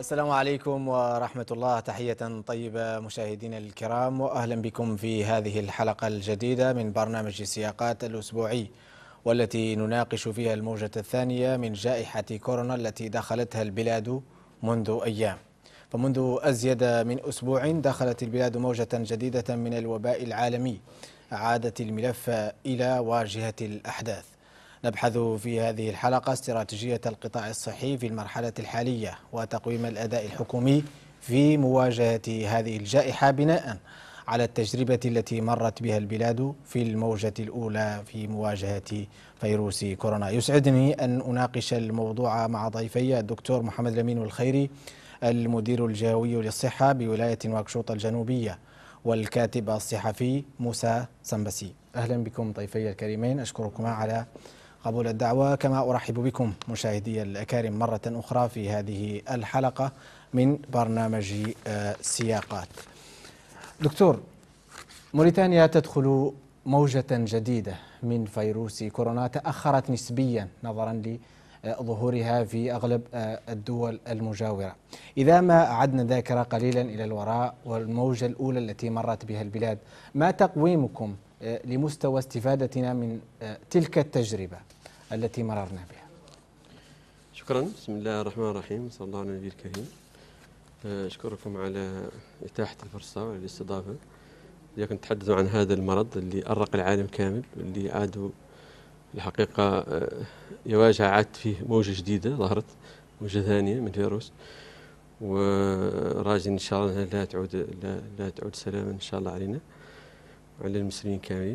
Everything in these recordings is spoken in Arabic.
السلام عليكم ورحمة الله. تحية طيبة مشاهدينا الكرام، وأهلا بكم في هذه الحلقة الجديدة من برنامج سياقات الأسبوعي، والتي نناقش فيها الموجة الثانية من جائحة كورونا التي دخلتها البلاد منذ أيام. فمنذ أزيد من أسبوع دخلت البلاد موجة جديدة من الوباء العالمي أعادت الملف إلى واجهة الأحداث. نبحث في هذه الحلقة استراتيجية القطاع الصحي في المرحلة الحالية وتقويم الأداء الحكومي في مواجهة هذه الجائحة بناء على التجربة التي مرت بها البلاد في الموجة الأولى في مواجهة فيروس كورونا. يسعدني أن أناقش الموضوع مع ضيفي الدكتور محمد الأمين الخيري، المدير الجهوي للصحة بولاية نواكشوط الجنوبية، والكاتب الصحفي موسى سنبسي. أهلا بكم ضيفي الكريمين، أشكركما على قبول الدعوة، كما أرحب بكم مشاهدي الأكارم مرة أخرى في هذه الحلقة من برنامج سياقات. دكتور، موريتانيا تدخل موجة جديدة من فيروس كورونا تأخرت نسبيا نظرا لظهورها في أغلب الدول المجاورة. إذا ما أعدنا الذاكرة قليلا إلى الوراء والموجة الأولى التي مرت بها البلاد، ما تقويمكم لمستوى استفادتنا من تلك التجربة التي مررنا بها؟ شكرا. بسم الله الرحمن الرحيم، صلى الله على النبي الكريم. أشكركم على إتاحة الفرصة والاستضافة. لكن تحدثوا عن هذا المرض اللي أرق العالم كامل، واللي عادوا الحقيقة يواجه عاد فيه موجة جديدة ظهرت، موجة ثانية من فيروس، وراجين إن شاء الله لا تعود سلاما إن شاء الله علينا وعلى المسلمين كاملين.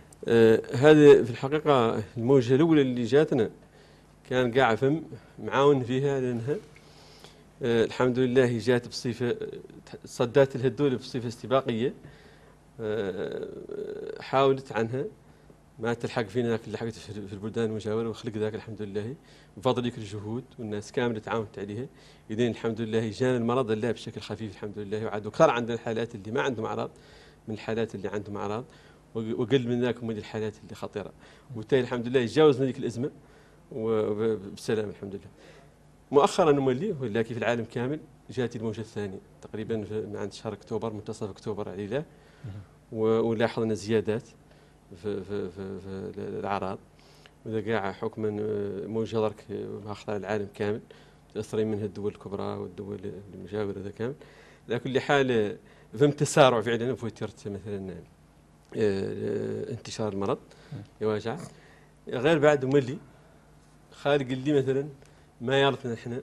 هذه في الحقيقة الموجة الأولى اللي جاتنا كان قاع فم معاون فيها، لأنها الحمد لله جات بصفة صدات لها الدولة بصفة استباقية. حاولت عنها ما تلحق فينا، لكن لحقت في البلدان المجاورة وخلق ذاك الحمد لله بفضل ذيك الجهود، والناس كاملة تعاونت عليها. إذن الحمد لله جانا المرض الله بشكل خفيف الحمد لله، وعاد كثر عندنا الحالات اللي ما عندهم أعراض من الحالات اللي عندهم أعراض، وقل من ذاك من الحالات اللي خطيرة، وبالتالي الحمد لله تجاوزنا ذيك الأزمة وبسلام الحمد لله. مؤخرا نملي ولكن في العالم كامل جات الموجة الثانية تقريبا من عند شهر أكتوبر، منتصف أكتوبر على الله، ولاحظنا زيادات في الأعراض، وإذا قاع حكما موجة درك مأخذها العالم كامل، تأثرين منها الدول الكبرى والدول المجاورة ذا كامل. على كل حال فهم تسارع فعلا فوترت مثلا انتشار المرض يواجع غير بعد ملي خالق اللي مثلا ما يارثنا احنا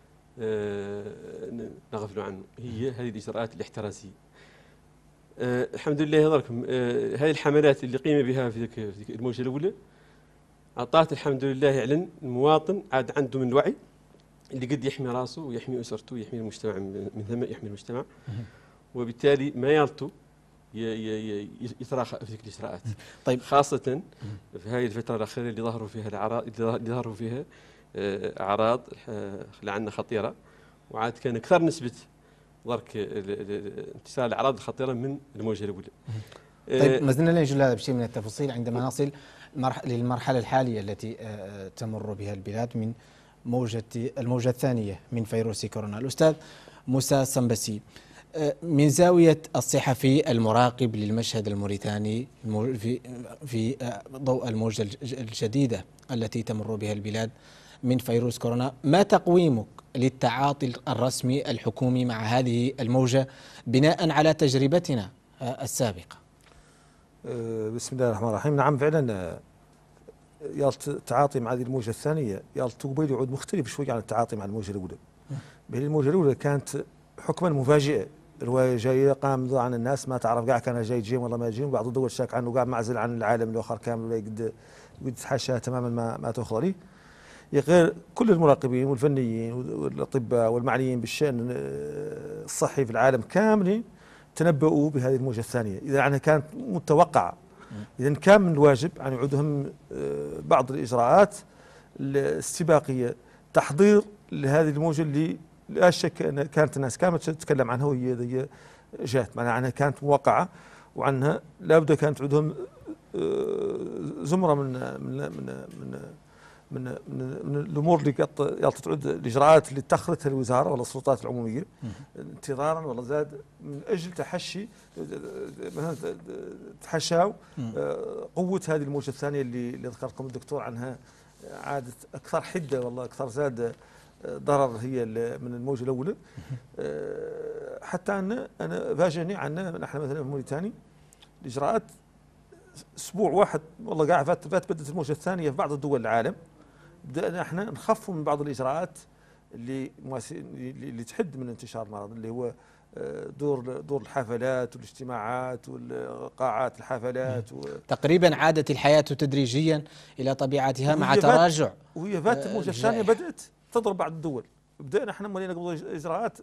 نغفل عنه، هي هذه الإجراءات الاحترازية. الحمد لله يظهركم هذه الحملات اللي قيم بها في ذيك الموجة الأولى أعطت الحمد لله يعلن المواطن عاد عنده من الوعي اللي قد يحمي راسه ويحمي أسرته ويحمي المجتمع من ثم يحمي المجتمع، وبالتالي ما يالطو يتراخى في ذيك الإجراءات. طيب، خاصة في هذه الفترة الأخيرة اللي ظهروا فيها الأعراض، اللي ظهروا فيها أعراض لعنا خطيرة، وعاد كان أكثر نسبة ضرك انتشار الأعراض الخطيرة من الموجة الأولى. طيب، ما زلنا لا نجل هذا بشيء من التفاصيل عندما نصل للمرحلة الحالية التي تمر بها البلاد من الموجة الثانية من فيروس كورونا. الأستاذ موسى سنبسي، من زاوية الصحفي المراقب للمشهد الموريتاني في ضوء الموجة الجديدة التي تمر بها البلاد من فيروس كورونا، ما تقويمك للتعاطي الرسمي الحكومي مع هذه الموجة بناء على تجربتنا السابقة؟ بسم الله الرحمن الرحيم. نعم فعلا يالت التعاطي مع هذه الموجة الثانية يالت قبيل يعود مختلف شوي عن التعاطي مع الموجة الأولى. الموجة الأولى كانت حكما مفاجئة، رواية جاية قام عن الناس ما تعرف قاع كان جاي تجيهم والله ما يجيهم، بعض الدول شاك عنه قاع معزل عن العالم الآخر كامل ولا يقد يتحاشى تماما ما تأخذ عليه. غير كل المراقبين والفنيين والأطباء والمعنيين بالشأن الصحي في العالم كامل تنبؤوا بهذه الموجة الثانية، إذا عنها كانت متوقعة. إذا كان من الواجب أن يعودهم بعض الإجراءات الاستباقية تحضير لهذه الموجة اللي لا شك أن كانت الناس كاملة تتكلم عنها وهي جات، معناها عنها كانت موقعة وعنها لابد كانت تعودهم زمرة من من الامور اللي تعود الاجراءات اللي اتخذتها الوزاره ولا السلطات العموميه انتظارا ولا زاد من اجل تحشي تحشاو قوه هذه الموجه الثانيه اللي ذكركم الدكتور عنها، عادت اكثر حده والله اكثر زاد ضرر هي من الموجه الاولى. حتى انا فاجئني عنا نحن مثلا في موريتانيا الاجراءات اسبوع واحد والله قاعد فات بدت الموجه الثانيه في بعض الدول العالم، بدأنا احنا نخفف من بعض الاجراءات اللي تحد من انتشار المرض، اللي هو دور الحفلات والاجتماعات والقاعات الحفلات تقريبا عادت الحياة تدريجيا إلى طبيعتها مع تراجع. وهي فات الموجة الثانية بدأت تضرب بعض الدول، بدأنا احنا مالينا قبل إجراءات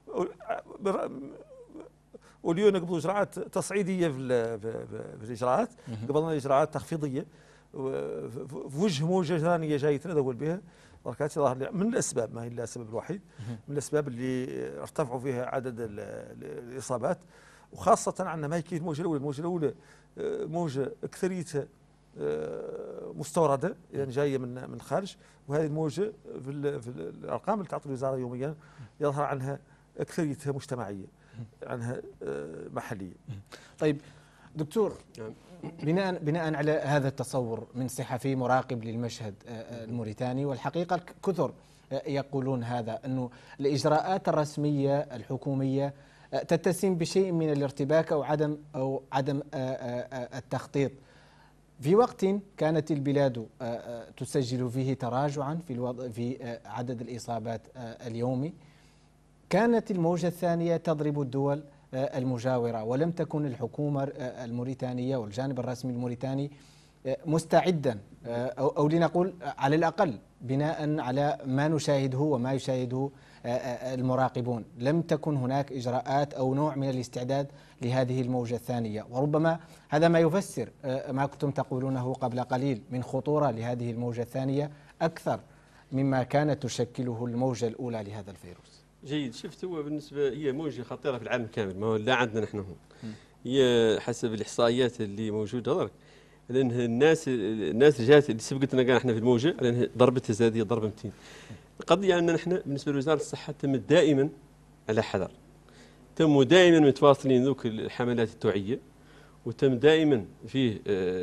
واليوم قبل إجراءات تصعيدية في الإجراءات، قبلنا إجراءات تخفيضية في وجه موجة ثانية جاية تدول بها بركات ظاهر من الأسباب، ما هي إلا السبب الوحيد من الأسباب اللي ارتفعوا فيها عدد الإصابات. وخاصة عندنا ما هي كيف الموجة الأولى، الموجة الأولى موجة أكثريتها مستوردة يعني جاية من الخارج، وهذه الموجة في الأرقام اللي تعطي الوزارة يوميا يظهر عنها أكثريتها مجتمعية، عنها محلية. طيب دكتور، بناء على هذا التصور من صحفي مراقب للمشهد الموريتاني، والحقيقة الكثر يقولون هذا، أنه الإجراءات الرسمية الحكومية تتسم بشيء من الارتباك أو عدم التخطيط في وقت كانت البلاد تسجل فيه تراجعا في عدد الإصابات اليومي. كانت الموجة الثانية تضرب الدول المجاورة، ولم تكن الحكومة الموريتانية والجانب الرسمي الموريتاني مستعدا، أو لنقول على الأقل بناء على ما نشاهده وما يشاهده المراقبون، لم تكن هناك إجراءات أو نوع من الاستعداد لهذه الموجة الثانية. وربما هذا ما يفسر ما كنتم تقولونه قبل قليل من خطورة لهذه الموجة الثانية أكثر مما كانت تشكله الموجة الأولى لهذا الفيروس. جيد. شفت، هو بالنسبة هي موجة خطيرة في العالم كامل، ما هو لا عندنا نحن هون. هي حسب الإحصائيات اللي موجودة درك، لأن الناس اللي جات اللي سبقتنا كان احنا في الموجة، لأن ضربتها زاد هي ضربة 200. القضية أننا نحن بالنسبة لوزارة الصحة تم دائما على حذر، تم دائما متواصلين ذوك الحملات التوعية، وتم دائما فيه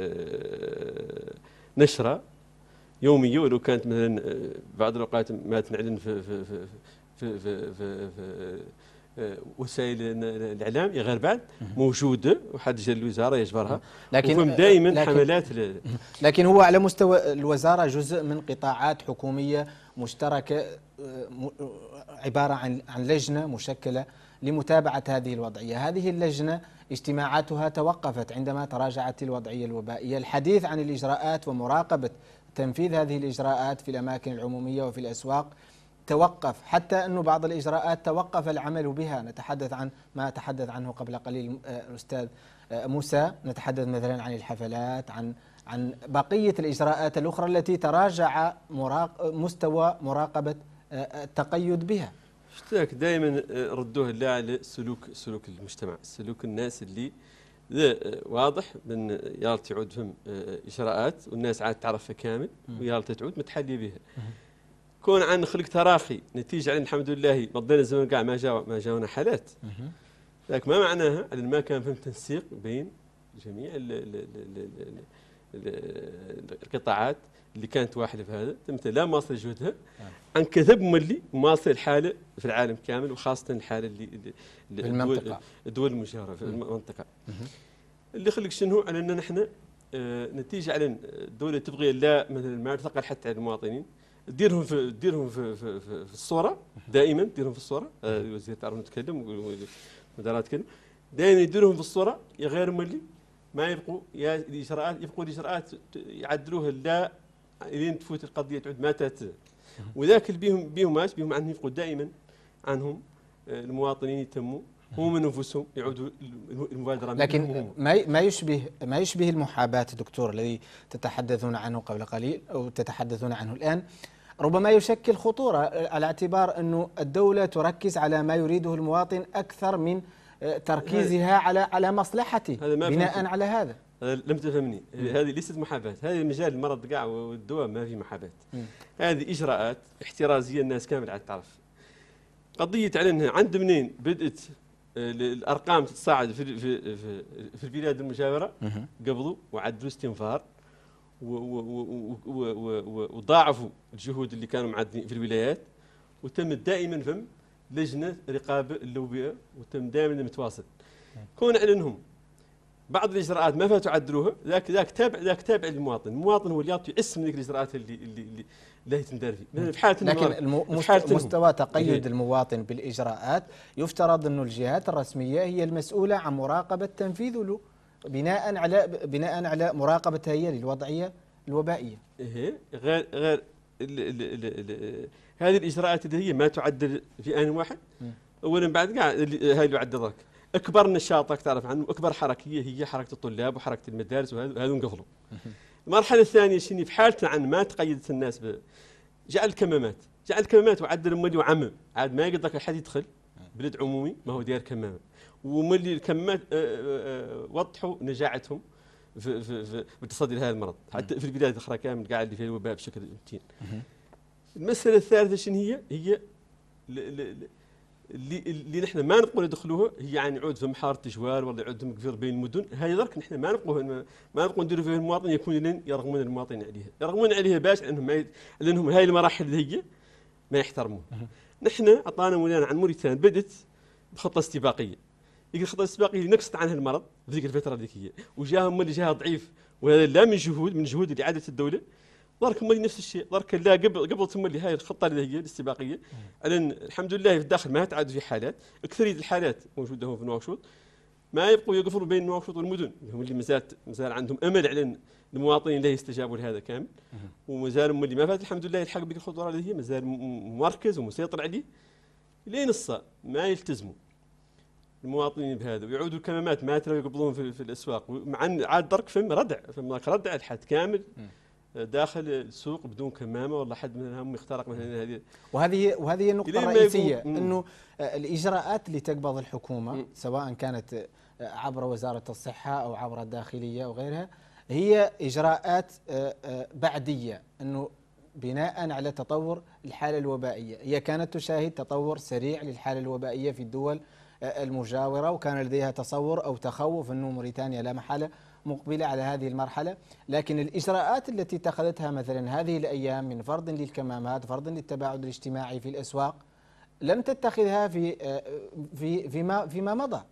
نشرة يومية، ولو كانت مثلا بعض الأوقات ما تنعلن في وسائل الإعلام غير بعد موجودة، وحد جا الوزارة يجبرها، لكن دائما حملات لكن هو على مستوى الوزارة جزء من قطاعات حكومية مشتركة عبارة عن لجنة مشكلة لمتابعة هذه الوضعية. هذه اللجنة اجتماعاتها توقفت عندما تراجعت الوضعية الوبائية. الحديث عن الإجراءات ومراقبة تنفيذ هذه الإجراءات في الأماكن العمومية وفي الأسواق توقف، حتى أنه بعض الإجراءات توقف العمل بها. نتحدث عن ما تحدث عنه قبل قليل الأستاذ موسى، نتحدث مثلا عن الحفلات، عن بقية الإجراءات الأخرى التي تراجع مستوى مراقبة التقيد بها. اشتاك دائما ردوه لا على سلوك المجتمع، سلوك الناس اللي واضح من يالت يعود فهم إجراءات والناس عاد تعرفها كامل، ويالت تعود متحلي بها. كون عن خلق تراخي نتيجة على الحمد لله مضينا الزمن كاع ما جاونا حالات، لكن ما معناها أن ما كان فهم تنسيق بين جميع القطاعات اللي كانت واحدة في هذا، تمت لا مواصل جهدها عن كذب ملي مواصل الحالة في العالم كامل، وخاصة الحالة اللي الدول المجاورة في المنطقة. اللي خلق شنو على أن نحن نتيجة على الدولة تبغي لا مثلا ما تثقل حتى على المواطنين، ديرهم في الصورة دائما، ديرهم في الصورة. الوزير تعرف نتكلم والمدراء تكلم دائما، يديرهم في الصورة يا غير ملي ما يبقوا يا الإجراءات، يبقوا الإجراءات يعدلوها لا لين تفوت القضية تعود ما تات، وذاك اللي بيهم عنهم يبقوا دائما عنهم المواطنين يتموا هم من انفسهم يعودوا المبادره. لكن ما يشبه المحاباه دكتور الذي تتحدثون عنه قبل قليل او تتحدثون عنه الان، ربما يشكل خطوره على اعتبار انه الدوله تركز على ما يريده المواطن اكثر من تركيزها على مصلحته بناء على هذا. لم تفهمني. هذه ليست محاباة، هذه مجال المرض كاع والدواء ما في محاباة. هذه إجراءات احترازية الناس كامل عاد تعرف. قضية على أنها عند منين بدأت الأرقام تتصاعد في البلاد المجاورة، قبضوا وعدلوا استنفار وضاعفوا الجهود اللي كانوا معدلين في الولايات، وتم دائما فهم لجنة رقابة اللوبية، وتم دائما متواصل. كون على أنهم بعض الاجراءات ما فاتوا عدلوها، ذاك تابع للمواطن، المواطن هو اللي يعطي اسم ذيك الاجراءات اللي يتم دار فيه. في حاله لكن مستوى تقيد المواطن بالاجراءات يفترض انه الجهات الرسميه هي المسؤوله عن مراقبه تنفيذه بناء على مراقبتها هي للوضعيه الوبائيه. غير هذه الاجراءات اللي هي ما تعدل في ان واحد. اولا بعد كاع هاي اللي عدلك اكبر نشاط تعرف عنه، اكبر حركيه هي حركه الطلاب وحركه المدارس، وهذو انقفلوا. المرحله الثانيه شنو في حاله عن ما تقيدت الناس جعل الكمامات وعدل مولي وعمم، عاد ما يقدر احد يدخل بلد عمومي ما هو داير كمامه، ومولي الكمامات وضحوا نجاعتهم في التصدي لهذا المرض، حتى في البلاد الاخرى كامل قاعد اللي فيها الوباء بشكل متين. المساله الثالثه شنو هي اللي نحن ما نبقوا ندخلوها، هي يعني يعود في محار التجوال ولا يعود مقفر بين المدن. هذه درك نحن ما نبقوا نديروا فيها المواطن يكون لين يرغمون المواطنين عليها، باش لانهم هاي المراحل اللي هي ما يحترموها. نحن عطانا مولانا عن موريتان بدت بخطه استباقيه، الخطه الاستباقيه اللي نقصت عنها المرض في ذيك الفتره ذيك هي، وجاهم اللي جاها ضعيف، وهذا لا من جهود اللي عادت الدوله. درك مولي نفس الشيء، درك لا قبل ثم اللي هاي الخطه اللي هي الاستباقيه، لان الحمد لله في الداخل ما تعاد في حالات، اكثريه الحالات موجوده في نواكشوط، ما يبقوا يقفلوا بين نواكشوط والمدن، هم اللي مازال عندهم امل على المواطنين اللي يستجابوا لهذا كامل، ومازال اللي ما فات الحمد لله يلحق بك الخطوره اللي هي مازال مركز ومسيطر عليه لين الصا ما يلتزموا المواطنين بهذا، ويعودوا الكمامات ما ترى يقبضون في الاسواق، مع عاد درك ردع الحد كامل داخل السوق بدون كمامه، والله حد منهم يخترق مثلا هذه. وهذه النقطه الرئيسيه، انه الاجراءات اللي تقبض الحكومه سواء كانت عبر وزاره الصحه او عبر الداخليه وغيرها، هي اجراءات بعديه، انه بناء على تطور الحاله الوبائيه. هي كانت تشاهد تطور سريع للحاله الوبائيه في الدول المجاوره، وكان لديها تصور او تخوف انه موريتانيا لا محاله مقبلة على هذه المرحلة، لكن الإجراءات التي اتخذتها مثلا هذه الأيام من فرض للكمامات، فرض للتباعد الاجتماعي في الأسواق، لم تتخذها فيما مضى.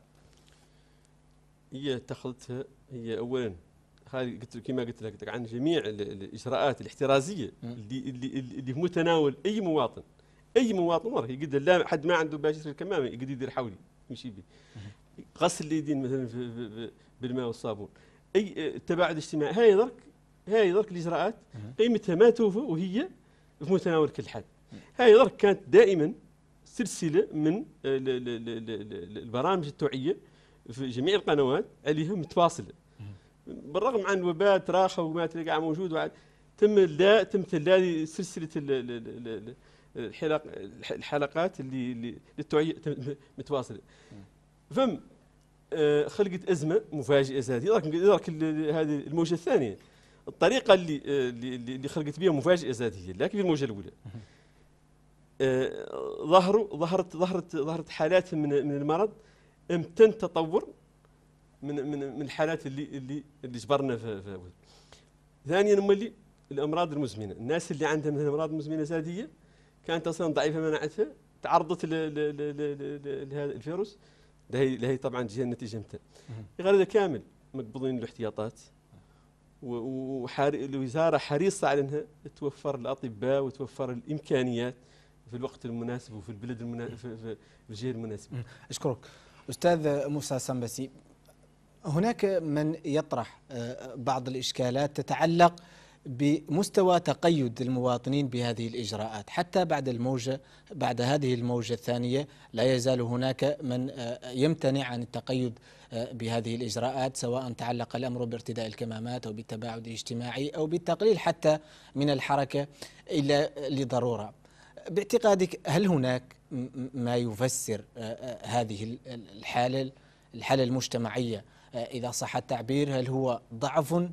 هي اتخذتها، هي أولا هذه كما قلت لك عن جميع الإجراءات الاحترازية اللي في متناول أي مواطن مرة يقدر، لا حد ما عنده باش يشتري الكمامة يقدر يدير حولي يمشي به، غسل اليدين مثلا بالماء والصابون، اي التباعد الاجتماعي، هاي درك الاجراءات قيمتها ما توفى، وهي في متناول كل حد. هاي درك كانت دائما سلسله من البرامج التوعيه في جميع القنوات عليها متواصله، بالرغم عن الوباء تراخى وما تلقى موجود، تم تلالي سلسله الحلقات اللي للتوعيه متواصله. فم خلقت ازمه مفاجئه زادي، درك هذه الموجه الثانيه، الطريقه اللي خلقت بها مفاجئه زاديه، لكن في الموجه الاولى ظهرت حالات من المرض امتن تطور من الحالات اللي جبرنا في ثانيا مولي الامراض المزمنه، الناس اللي عندها مثلا امراض مزمنه زاديه كانت اصلا ضعيفه مناعتها، تعرضت لهذا الفيروس، لهي طبعا تجي النتيجه متى غير هذا كامل مقبوضين الاحتياطات، والوزاره حريصه على انها توفر الاطباء وتوفر الامكانيات في الوقت المناسب وفي البلد المناسب في الجهه المناسبه. اشكرك استاذ موسى سنبسي. هناك من يطرح بعض الاشكالات تتعلق بمستوى تقيد المواطنين بهذه الإجراءات، حتى بعد هذه الموجة الثانية لا يزال هناك من يمتنع عن التقيد بهذه الإجراءات، سواء تعلق الأمر بارتداء الكمامات أو بالتباعد الاجتماعي أو بالتقليل حتى من الحركة إلا لضرورة. باعتقادك هل هناك ما يفسر هذه الحالة المجتمعية، إذا صح التعبير؟ هل هو ضعف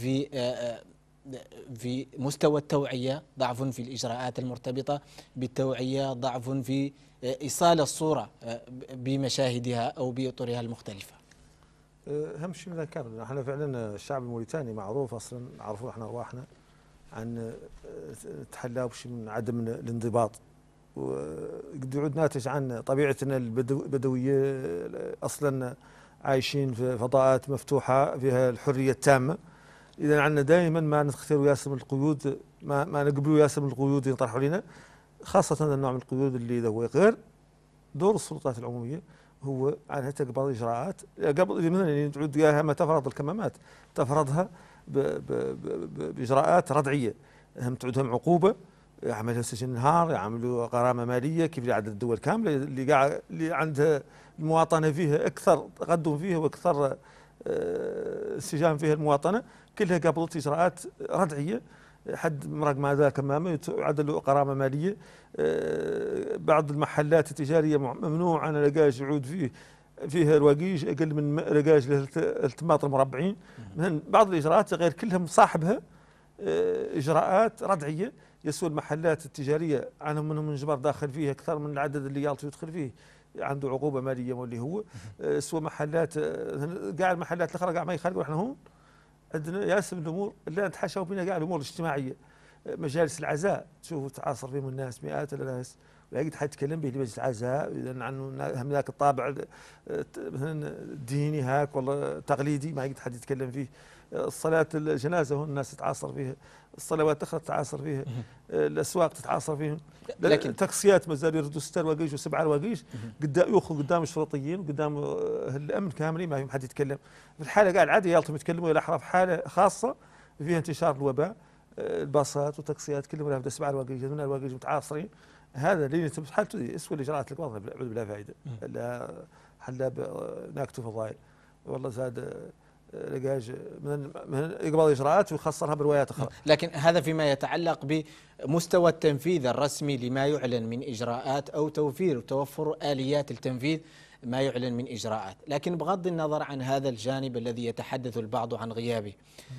في مستوى التوعية، ضعف في الإجراءات المرتبطة بالتوعية، ضعف في إيصال الصورة بمشاهدها أو بأطرها المختلفة؟ أهم شيء من ذا كامل، احنا فعلا الشعب الموريتاني معروف أصلا، نعرفوا احنا أرواحنا عن تحلاه بشيء من عدم الانضباط، وقد يعود ناتج عن طبيعتنا البدوية، أصلا عايشين في فضاءات مفتوحة فيها الحرية التامة. إذا عندنا دائما ما نختار ياسر من القيود، ما نقبلوا ياسر من القيود اللي يطرحوا لنا، خاصة هذا النوع من القيود اللي هو غير دور السلطات العمومية، هو عنها تقبض إجراءات قبل مثلا تعود إياها ما تفرض الكمامات، تفرضها بإجراءات ردعية، هم تعودهم عقوبة، يعملها سجن نهار، يعملوا غرامة مالية كيف لعدد الدول كاملة اللي عندها المواطنة فيها أكثر تقدم فيها وأكثر انسجام فيها المواطنة، كلها قبضت إجراءات ردعية، حد مرق ما ذا كمامة يعد له غرامة مالية. بعض المحلات التجارية ممنوع أن الرقاج يعود فيها رواقيج أقل من رقاج له 3 متر مربعين. من بعض الإجراءات غير كلها مصاحبها إجراءات ردعية، يسوى المحلات التجارية عنهم منهم منجبر داخل فيها أكثر من العدد اللي يالته يدخل فيه عنده عقوبة مالية، واللي هو سوى محلات قاع المحلات الأخرى قاع ما يخلقوا. احنا هون عندنا ياسر من الأمور اللي نتحاشوا بنا قاع الأمور الاجتماعية، مجالس العزاء تشوفوا تعاصر فيهم الناس مئات الناس، ويجد حد يتكلم به لمجلس العزاء إذا عنه هم ذاك الطابع مثلا ديني هاك والله تقليدي ما يجد حد يتكلم فيه. الصلاة الجنازة هون الناس تتعاصر فيها، الصلوات الأخرى تتعاصر فيها، الأسواق تتعاصر فيهم، لكن تقصيات مازال يردوا 6 رواقيش و7 رواقيش يأخذ قدام الشرطيين وقدام الأمن كاملين ما فيهم حد يتكلم. في الحالة قاعد عادي يالتهم يتكلموا إلى أحرى في حالة خاصة فيها انتشار الوباء، الباصات وتقصيات كلهم لها 7 رواقيش 8 رواقيش متعاصرين. هذا اللي حالته اسوء الاجراءات اللي قبضها بلا فائده، لا حلا ناكتو فضائل والله زاد لقاج من يقبض اجراءات ويخسرها بروايات اخرى. لكن هذا فيما يتعلق بمستوى التنفيذ الرسمي لما يعلن من اجراءات او توفر اليات التنفيذ ما يعلن من اجراءات، لكن بغض النظر عن هذا الجانب الذي يتحدث البعض عن غيابه،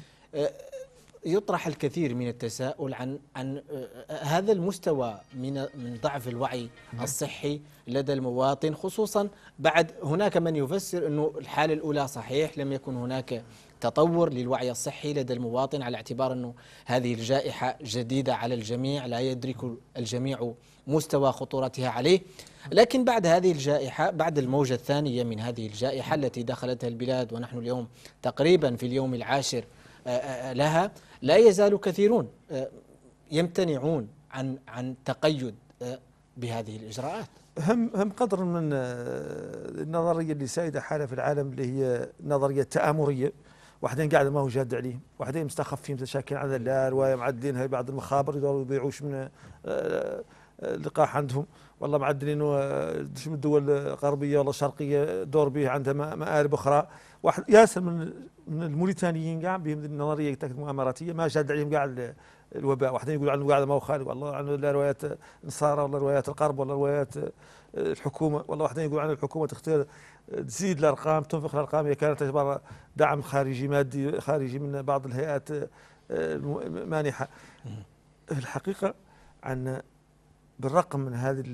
يطرح الكثير من التساؤل عن هذا المستوى من ضعف الوعي الصحي لدى المواطن، خصوصا بعد هناك من يفسر أنه الحالة الأولى صحيح لم يكن هناك تطور للوعي الصحي لدى المواطن، على اعتبار أنه هذه الجائحة جديدة على الجميع، لا يدرك الجميع مستوى خطورتها عليه. لكن بعد هذه الجائحة، بعد الموجة الثانية من هذه الجائحة التي دخلتها البلاد ونحن اليوم تقريبا في اليوم العاشر لها، لا يزال كثيرون يمتنعون عن تقيد بهذه الإجراءات. هم قدر من النظرية اللي سائدة حالة في العالم اللي هي نظرية تآمرية، واحدين قاعدة ما هو جاد عليهم، واحدين مستخفين متشاكلين على لا رواية معدلينها بعض المخابر يدوروا يضيعوش من اللقاح عندهم، والله معدلين من الدول الغربية ولا الشرقية دور به عندها مآرب أخرى. واحد ياسر من الموريتانيين قاعد بهم النظرية المؤامراتية ما جاد عليهم قاعد الوباء، واحدين يقولوا عنه قاعد ما هو خالق، والله عنه لا روايات نصارى ولا روايات الغرب ولا روايات الحكومة، والله واحدين يقولوا عنه الحكومة تختار تزيد الأرقام تنفق الأرقام، هي كانت تعتبر دعم خارجي مادي خارجي من بعض الهيئات المانحة. الحقيقة عن بالرقم من هذه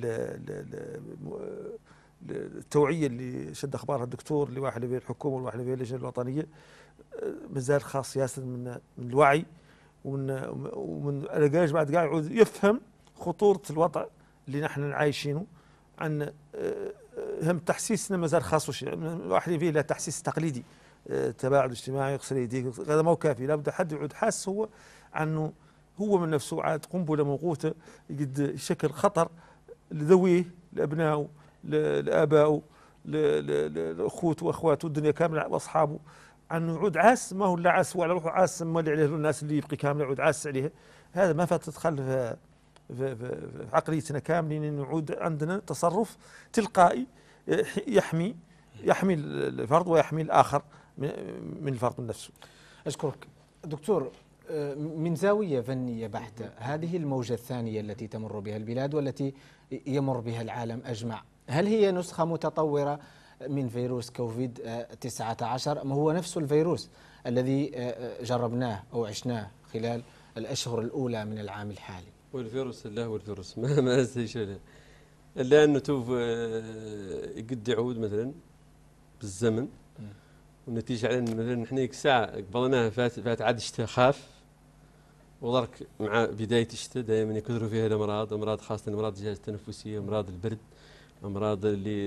التوعية اللي شد أخبارها الدكتور اللي واحد به الحكومة والواحد به اللجنة الوطنية، مازال خاص ياسر من الوعي ومن الرجاج بعد قاعد يعود يفهم خطورة الوضع اللي نحن عايشينه. عن هم تحسيسنا مازال خاص شيء، الواحد فيه له تحسيس تقليدي، تباعد اجتماعي يغسل يديك، هذا ما هو كافي، لابد حد يعود حاس هو عنه هو من نفسه عاد قنبله موقوته يقد شكل خطر لذويه لابنائه لابائه لاخوته واخواته الدنيا كامله واصحابه، عنه يعود عاس ما هو الا عاس وعلى روحه عاس ما اللي عليه الناس اللي يبقي كامله يعود عاس عليها. هذا ما فات تدخل في عقليتنا كاملين انه يعود عندنا تصرف تلقائي يحمي الفرد ويحمي الاخر من الفرد من نفسه. اشكرك دكتور. من زاوية فنية بحتة، هذه الموجة الثانية التي تمر بها البلاد والتي يمر بها العالم أجمع، هل هي نسخة متطورة من فيروس كوفيد 19 أم هو نفس الفيروس الذي جربناه أو عشناه خلال الأشهر الأولى من العام الحالي؟ والفيروس لا هو الفيروس ما شيء الا انه توف يقد يعود مثلا بالزمن، والنتيجه على مثلا احنا ديك الساعه قبلناها فات عاد الشتاء خاف، وضرك مع بدايه الشتاء دائما يكثروا فيها الامراض، امراض خاصه امراض الجهاز التنفسي، امراض البرد، امراض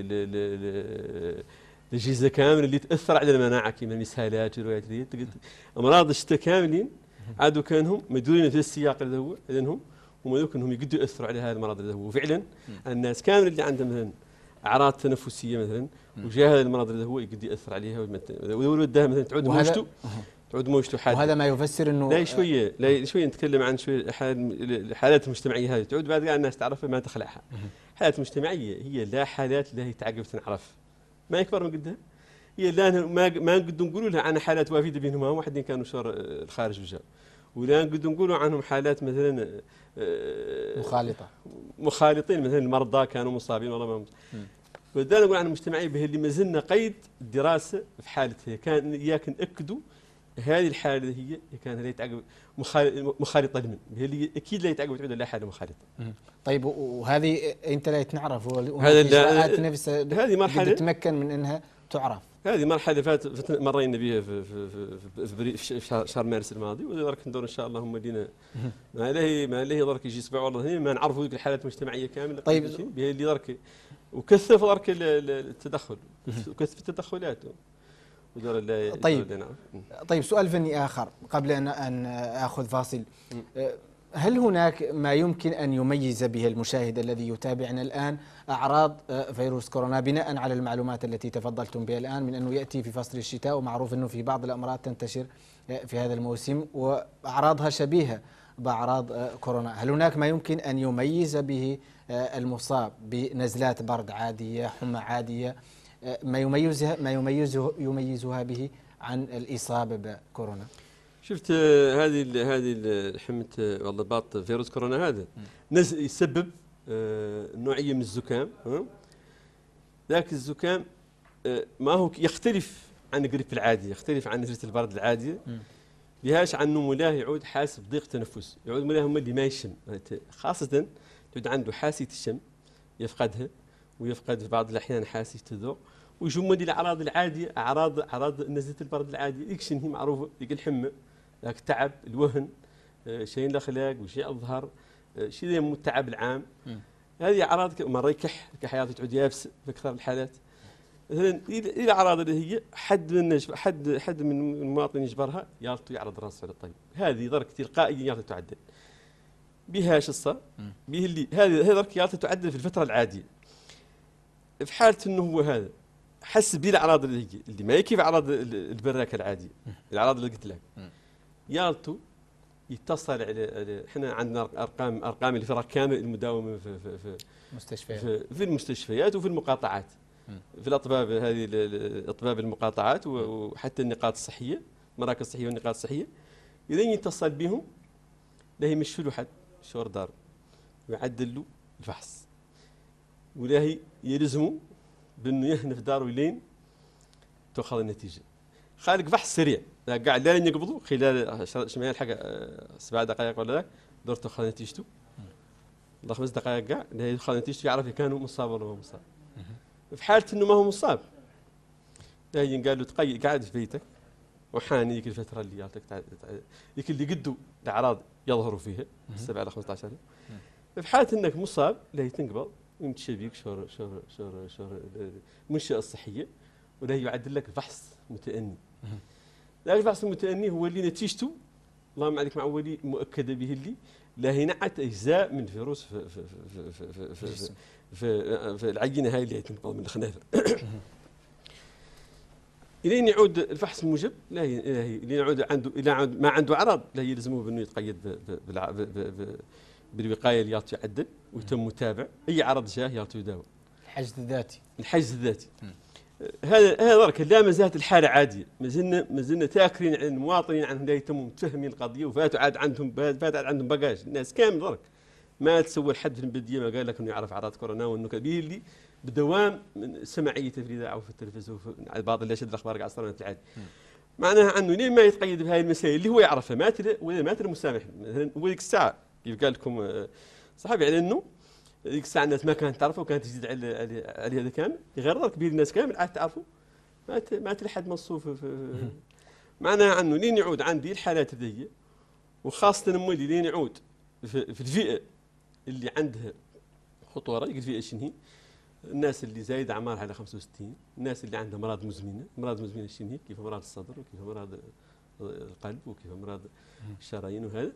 الاجهزه كامل اللي تاثر على المناعه كما الاسهالات والروايات دي، امراض الشتاء كاملين عادوا كانهم مدورين في السياق اللي هو لانهم هم ذوك انهم يقدروا ياثروا على هذا المرض اللي هو، وفعلا الناس كامل اللي عندهم مثلا اعراض تنفسيه مثلا وجاء هذا المرض اللي هو يقدر ياثر عليها ويودها مثلا تعود موجته حاده. وهذا ما يفسر انه لا شويه نتكلم عن شويه الحالات المجتمعيه هذه تعود بعد كاع الناس تعرفها ما تخلعها. حالات مجتمعيه هي لا حالات لا هي تعقب تنعرف ما يكبر من قدها، هي لا ما نقدر نقولوا لها عن حالات وافده بينهم واحدين كانوا شهر الخارج وجاء، ولا نقدر نقولوا عنهم حالات مثلا مخالطين مثلا المرضى كانوا مصابين والله ما بدنا نقول عن المجتمعيه به اللي ما زلنا قيد الدراسه في حالتها، كان اياك ناكدوا هذه الحاله هي كان لا يتعقب مخالطه لمن به اللي اكيد لا يتعقب تعود لا حاله مخالطه. طيب وهذه انت لا تعرف وهذه الاجراءات نفسها هذه مرحله تتمكن من انها تعرف. هذه مرحله مرينا بها في شهر مارس الماضي، ودرك ندور ان شاء الله هم لينا ما له درك يجي اسبوع والله ما نعرفوا ذيك الحالات المجتمعيه كامله. طيب بها اللي درك وكثف درك التدخل وكثف التدخلات ودور طيب سؤال فني اخر قبل ان اخذ فاصل، هل هناك ما يمكن أن يميز به المشاهد الذي يتابعنا الآن أعراض فيروس كورونا بناء على المعلومات التي تفضلتم بها الآن من أنه يأتي في فصل الشتاء، ومعروف أنه في بعض الأمراض تنتشر في هذا الموسم وأعراضها شبيهة بأعراض كورونا، هل هناك ما يمكن أن يميز به المصاب بنزلات برد عادية، حمى عادية، ما يميزها به عن الإصابة بكورونا؟ شفت هذه حمة والله باط فيروس كورونا هذا يسبب نوعية من الزكام. ذاك الزكام ما هو يختلف عن الجريب العادي، يختلف عن نزلة البرد العادية، لهاش عنه ملاه يعود حاسس بضيق تنفس، يعود ملاه هم اللي ما يشم، خاصة تعود عنده حاسة الشم يفقدها، ويفقد في بعض الأحيان حاسة الذوق، ويجوا دي الأعراض العادية أعراض نزلة البرد العادية، يكشن هي معروفة، يقل الحمى، ذاك التعب، الوهن، شيء الاخلاق وشيء الظهر، شيء التعب العام. هذه اعراض مره يكح كحياته تعود يابس في اكثر الحالات. مثلا الاعراض اللي هي حد من المواطنين يجبرها يالطو يعرض راسه على الطبيب، هذه درك تلقائيا يالطو تعدل بهاش الصا به اللي هذه درك يالطو تعدل في الفتره العاديه. في حاله انه هو هذا حس بالاعراض اللي ما يكفي اعراض البراكه العاديه، الاعراض اللي قلت لك يالطو يتصل على احنا عندنا ارقام الفرق كامل المداومه في المستشفيات وفي المقاطعات، في الاطباب هذه الاطباب المقاطعات وحتى النقاط الصحيه، المراكز الصحيه والنقاط الصحيه، اذا يتصل بهم لا يمشوا له حد شهر دار ويعدل له الفحص، ولا يلزموا بانه يهنف داره لين تاخذ النتيجه. خالق فحص سريع قاعد لا يقبضوا خلال شمال الحق 7 دقائق ولا ذاك دور تاخذ نتيجته، والله 5 دقائق قاع لا ياخذ نتيجته يعرف اذا كان مصاب ولا ما مصاب. في حاله انه ما هو مصاب لا قال له تقيد قاعد في بيتك وحاني ذيك الفتره اللي جاتك ذيك اللي قدوا الاعراض يظهروا فيها 7 إلى 15 يوم. في حاله انك مصاب لا تنقبض ويمشي بيك شهر المنشاه الصحيه ولا يعدل لك فحص متأني. ذاك الفحص المتأني هو اللي نتيجته اللهم عليك مع ولي مؤكده به اللي لا ينعت اجزاء من الفيروس في العينه هاي اللي تنقل من الخنافر. الين يعود الفحص الموجب لا الين يعود عنده ما عنده اعراض لا يلزمه بانه يتقيد بالوقايه اللي يعدل ويتم متابع اي عرض جاه يعطي يداوى. الحجز الذاتي. الحجز الذاتي. هذا درك لا ما زالت الحاله عاديه، ما زلنا تاكرين عن المواطنين عنهم لا يتموا متفهمين القضيه، وفاتوا عاد عندهم بقاش الناس كامل درك ما تسوى حد في البلديه ما قال لك انه يعرف اعراض كورونا وانه كبير اللي بدوام من سمعيه في الاذاعه وفي التلفزيون وفي بعض اللي يشد الاخبار قاعد صار العادي. معناها انه لين ما يتقيد بهذه المسائل اللي هو يعرفها ما ترى مسامح. مثلا هو ديك الساعه كيف قال لكم صاحبي على انه ديك الساعه الناس ما كانت تعرفه وكانت تزيد على هذا كامل غير كبير الناس كامل عاد تعرفوا ما تلحد مصوف معناها انه لين يعود عندي الحالات هذه وخاصه مولي لين يعود في الفئه اللي عندها خطوره يقول فئه شنو هي الناس اللي زايد اعمارها على 65، الناس اللي عندها امراض مزمنه شنو هي كيف امراض الصدر وكيف امراض القلب وكيف امراض الشرايين وهذا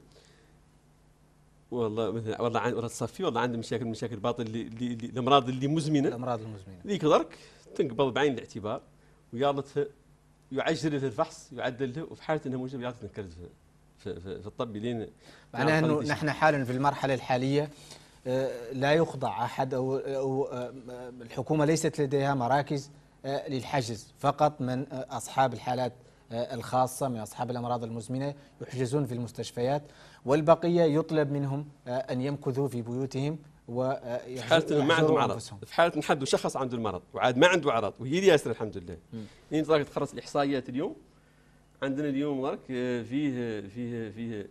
والله تصفي والله عنده مشاكل باطل اللي الامراض اللي مزمنه الامراض المزمنه ذيك درك تنقبض بعين الاعتبار ويالتها يعجل في الفحص يعدل له وفي حاله انها موجبه يالتها تنكرد في الطب لين معناها انه نحن حالا في المرحله الحاليه لا يخضع احد او الحكومه ليست لديها مراكز للحجز، فقط من اصحاب الحالات الخاصه من اصحاب الامراض المزمنه يحجزون في المستشفيات، والبقيه يطلب منهم ان يمكثوا في بيوتهم في حاله ما عندهم عرض، في حاله حد شخص عنده المرض وعاد ما عنده اعراض وهي ياسر الحمد لله. يعني طاقه تخلص الاحصائيات اليوم عندنا اليوم درك فيه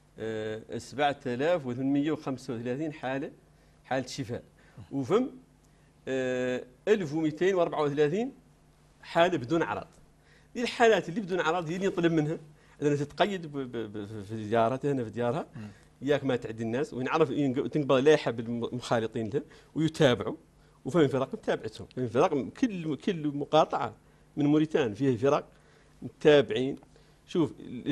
7835 حاله شفاء وفم 1234 حاله بدون اعراض. دي الحالات اللي بدون اعراض هي اللي نطلب منها انها تتقيد في زيارتها هنا في ديارها ياك ما تعدي الناس ونعرف تنقبض لائحه بالمخالطين له ويتابعوا وفهم فرق متابعتهم، فهم فرق كل مقاطعه من موريتان فيها فرق متابعين. شوف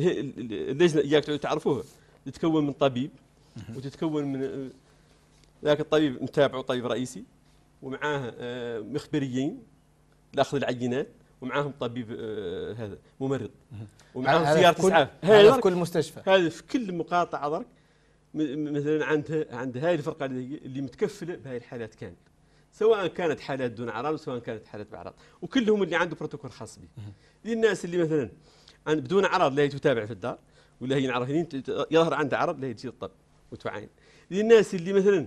اللجنه اياك تعرفوها تتكون من طبيب وتتكون من ذاك الطبيب متابعه طبيب رئيسي ومعاه مخبريين لاخذ العينات ومعاهم طبيب هذا ممرض ومعاهم سياره اسعاف. هذا في كل مستشفى، هذا في كل مقاطعه درك مثلا عند هذه الفرقه اللي متكفله بهذه الحالات كامل، سواء كانت حالات دون اعراض وسواء كانت حالات باعراض، وكلهم اللي عنده بروتوكول خاص به. للناس اللي مثلا بدون اعراض لا تتابع في الدار ولا هي نعرف يظهر عنده عرض لا تجي الطب وتعاين. للناس اللي مثلا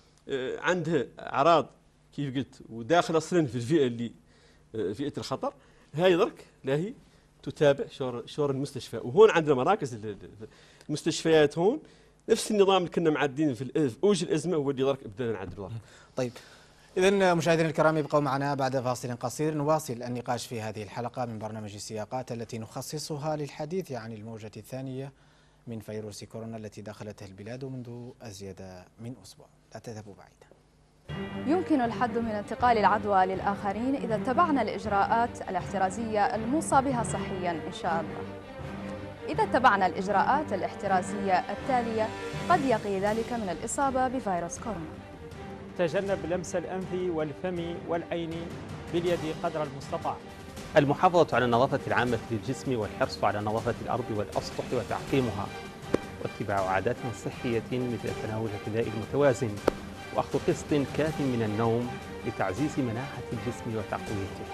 عندها اعراض كيف قلت وداخل اصلا في الفئه اللي فئه الخطر، هاي درك لا هي تتابع شور المستشفى. وهون عندنا مراكز المستشفيات هون نفس النظام اللي كنا معدين في اوج الازمه هو اللي درك بدنا نعدل. طيب إذا مشاهدينا الكرام ابقوا معنا بعد فاصل قصير نواصل النقاش في هذه الحلقة من برنامج السياقات التي نخصصها للحديث عن الموجة الثانية من فيروس كورونا التي دخلتها البلاد منذ أزيد من أسبوع. لا تذهبوا بعيدا. يمكن الحد من انتقال العدوى للآخرين إذا اتبعنا الإجراءات الاحترازية الموصى بها صحيا إن شاء الله. إذا اتبعنا الإجراءات الاحترازية التالية قد يقي ذلك من الإصابة بفيروس كورونا. تجنب لمس الأنف والفم والعين باليد قدر المستطاع. المحافظة على النظافة العامة للجسم والحرص على نظافة الأرض والأسطح وتعقيمها، واتباع عادات صحية مثل تناول الغذاء المتوازن وأخذ قسط كاف من النوم لتعزيز مناعة الجسم وتقويته.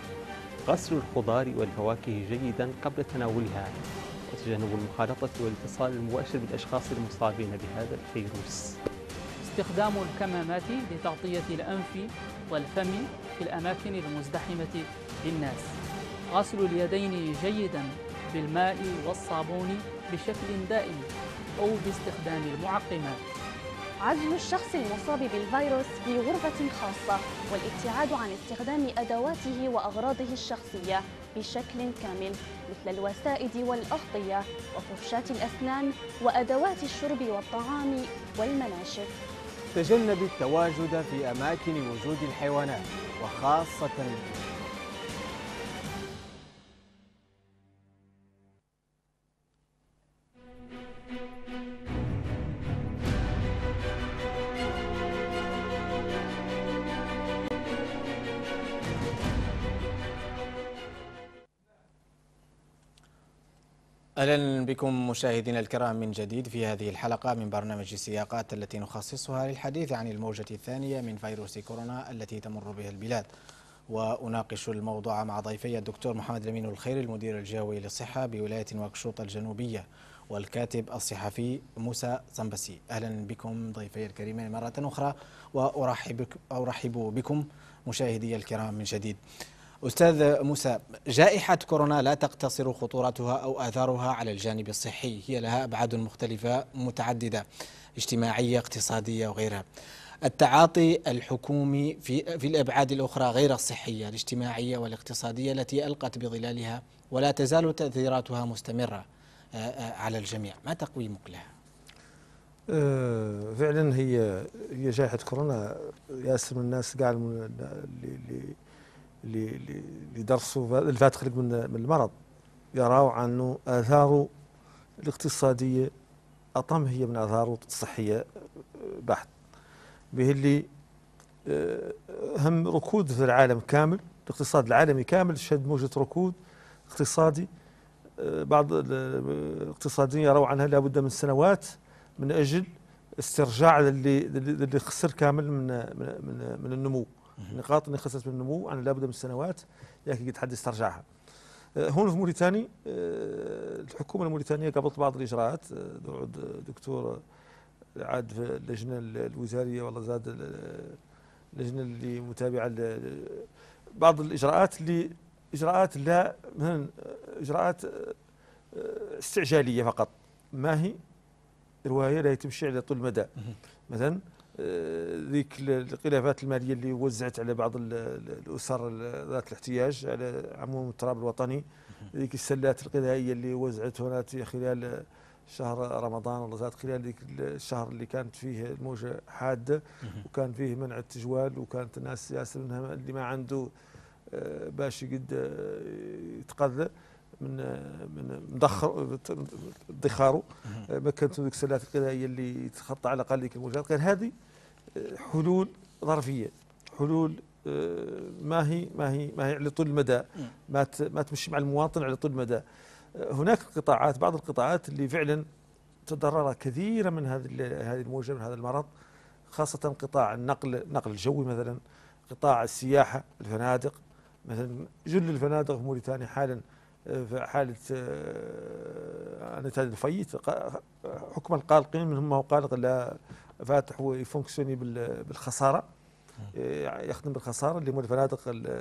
غسل الخضار والفواكه جيدا قبل تناولها، وتجنب المخالطة والاتصال المباشر بالأشخاص المصابين بهذا الفيروس. استخدام الكمامات لتغطية الأنف والفم في الأماكن المزدحمة للناس. غسل اليدين جيدا بالماء والصابون بشكل دائم أو باستخدام المعقمات. عزل الشخص المصاب بالفيروس في غرفة خاصة والابتعاد عن استخدام أدواته وأغراضه الشخصية بشكل كامل مثل الوسائد والأغطية وفرشاة الأسنان وأدوات الشرب والطعام والمناشف. تجنب التواجد في أماكن وجود الحيوانات وخاصة أهلا بكم مشاهدينا الكرام من جديد في هذه الحلقة من برنامج السياقات التي نخصصها للحديث عن الموجة الثانية من فيروس كورونا التي تمر بها البلاد وأناقش الموضوع مع ضيفي الدكتور محمد الأمين الخيري المدير الجهوي للصحة بولاية نواكشوط الجنوبية والكاتب الصحفي موسى صنبسي. أهلا بكم ضيفي الكريمين مرة أخرى، وأرحب بكم مشاهدي الكرام من جديد. أستاذ موسى، جائحة كورونا لا تقتصر خطورتها أو آثارها على الجانب الصحي، هي لها أبعاد مختلفة متعددة، اجتماعية اقتصادية وغيرها. التعاطي الحكومي في الأبعاد الأخرى غير الصحية الاجتماعية والاقتصادية التي ألقت بظلالها ولا تزال تأثيراتها مستمرة على الجميع، ما تقويمك لها؟ فعلا هي جائحة كورونا ياسر من الناس قاعد اللي درسوا الفات خلق من المرض يراوا عنه آثاره الاقتصادية أطم هي من آثاره الصحية بحت، به اللي هم ركود في العالم كامل، الاقتصاد العالمي كامل شهد موجة ركود اقتصادي. بعض الاقتصاديين يروا عنها لابد من سنوات من أجل استرجاع اللي خسر كامل من النمو. النقاط اللي خسرت من النمو أنا لابد من سنوات ياكي قد حد استرجعها. هون في موريتانيا الحكومة الموريتانية قبلت بعض الإجراءات، دكتور عاد في اللجنة الوزارية والله زاد اللجنة اللي متابعة بعض الإجراءات اللي إجراءات لا من إجراءات استعجالية فقط، ما هي رواية لا تمشي على طول المدى. مثلا ذيك الخلافات المالية اللي وزعت على بعض الأسر ذات الاحتياج على عموم التراب الوطني، ذيك السلات الغذائية اللي وزعت هناك خلال شهر رمضان والله زاد خلال ذيك الشهر اللي كانت فيه الموجة حادة وكان فيه منع التجوال، وكانت الناس ياسر منها اللي ما عنده باش يقد يتقضى من ادخاره مكنته ذيك السلات الغذائيه اللي يتخطى على الاقل ذيك الموجات. كان هذه حلول ظرفيه، حلول ما هي على طول المدى، ما تمشي مع المواطن على طول المدى. هناك قطاعات، بعض القطاعات اللي فعلا تضرر كثيرا من هذه الموجه، من هذا المرض، خاصه قطاع النقل الجوي مثلا، قطاع السياحه، الفنادق مثلا. جل الفنادق في موريتانيا حالا في حالة نتاج الفيت حكم القالقين منهم ما هو قالق لا فاتح ويفونكسيوني بالخسارة، يخدم بالخسارة اللي هو الفنادق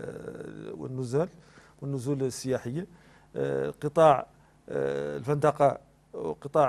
والنزول السياحية. قطاع الفندقة وقطاع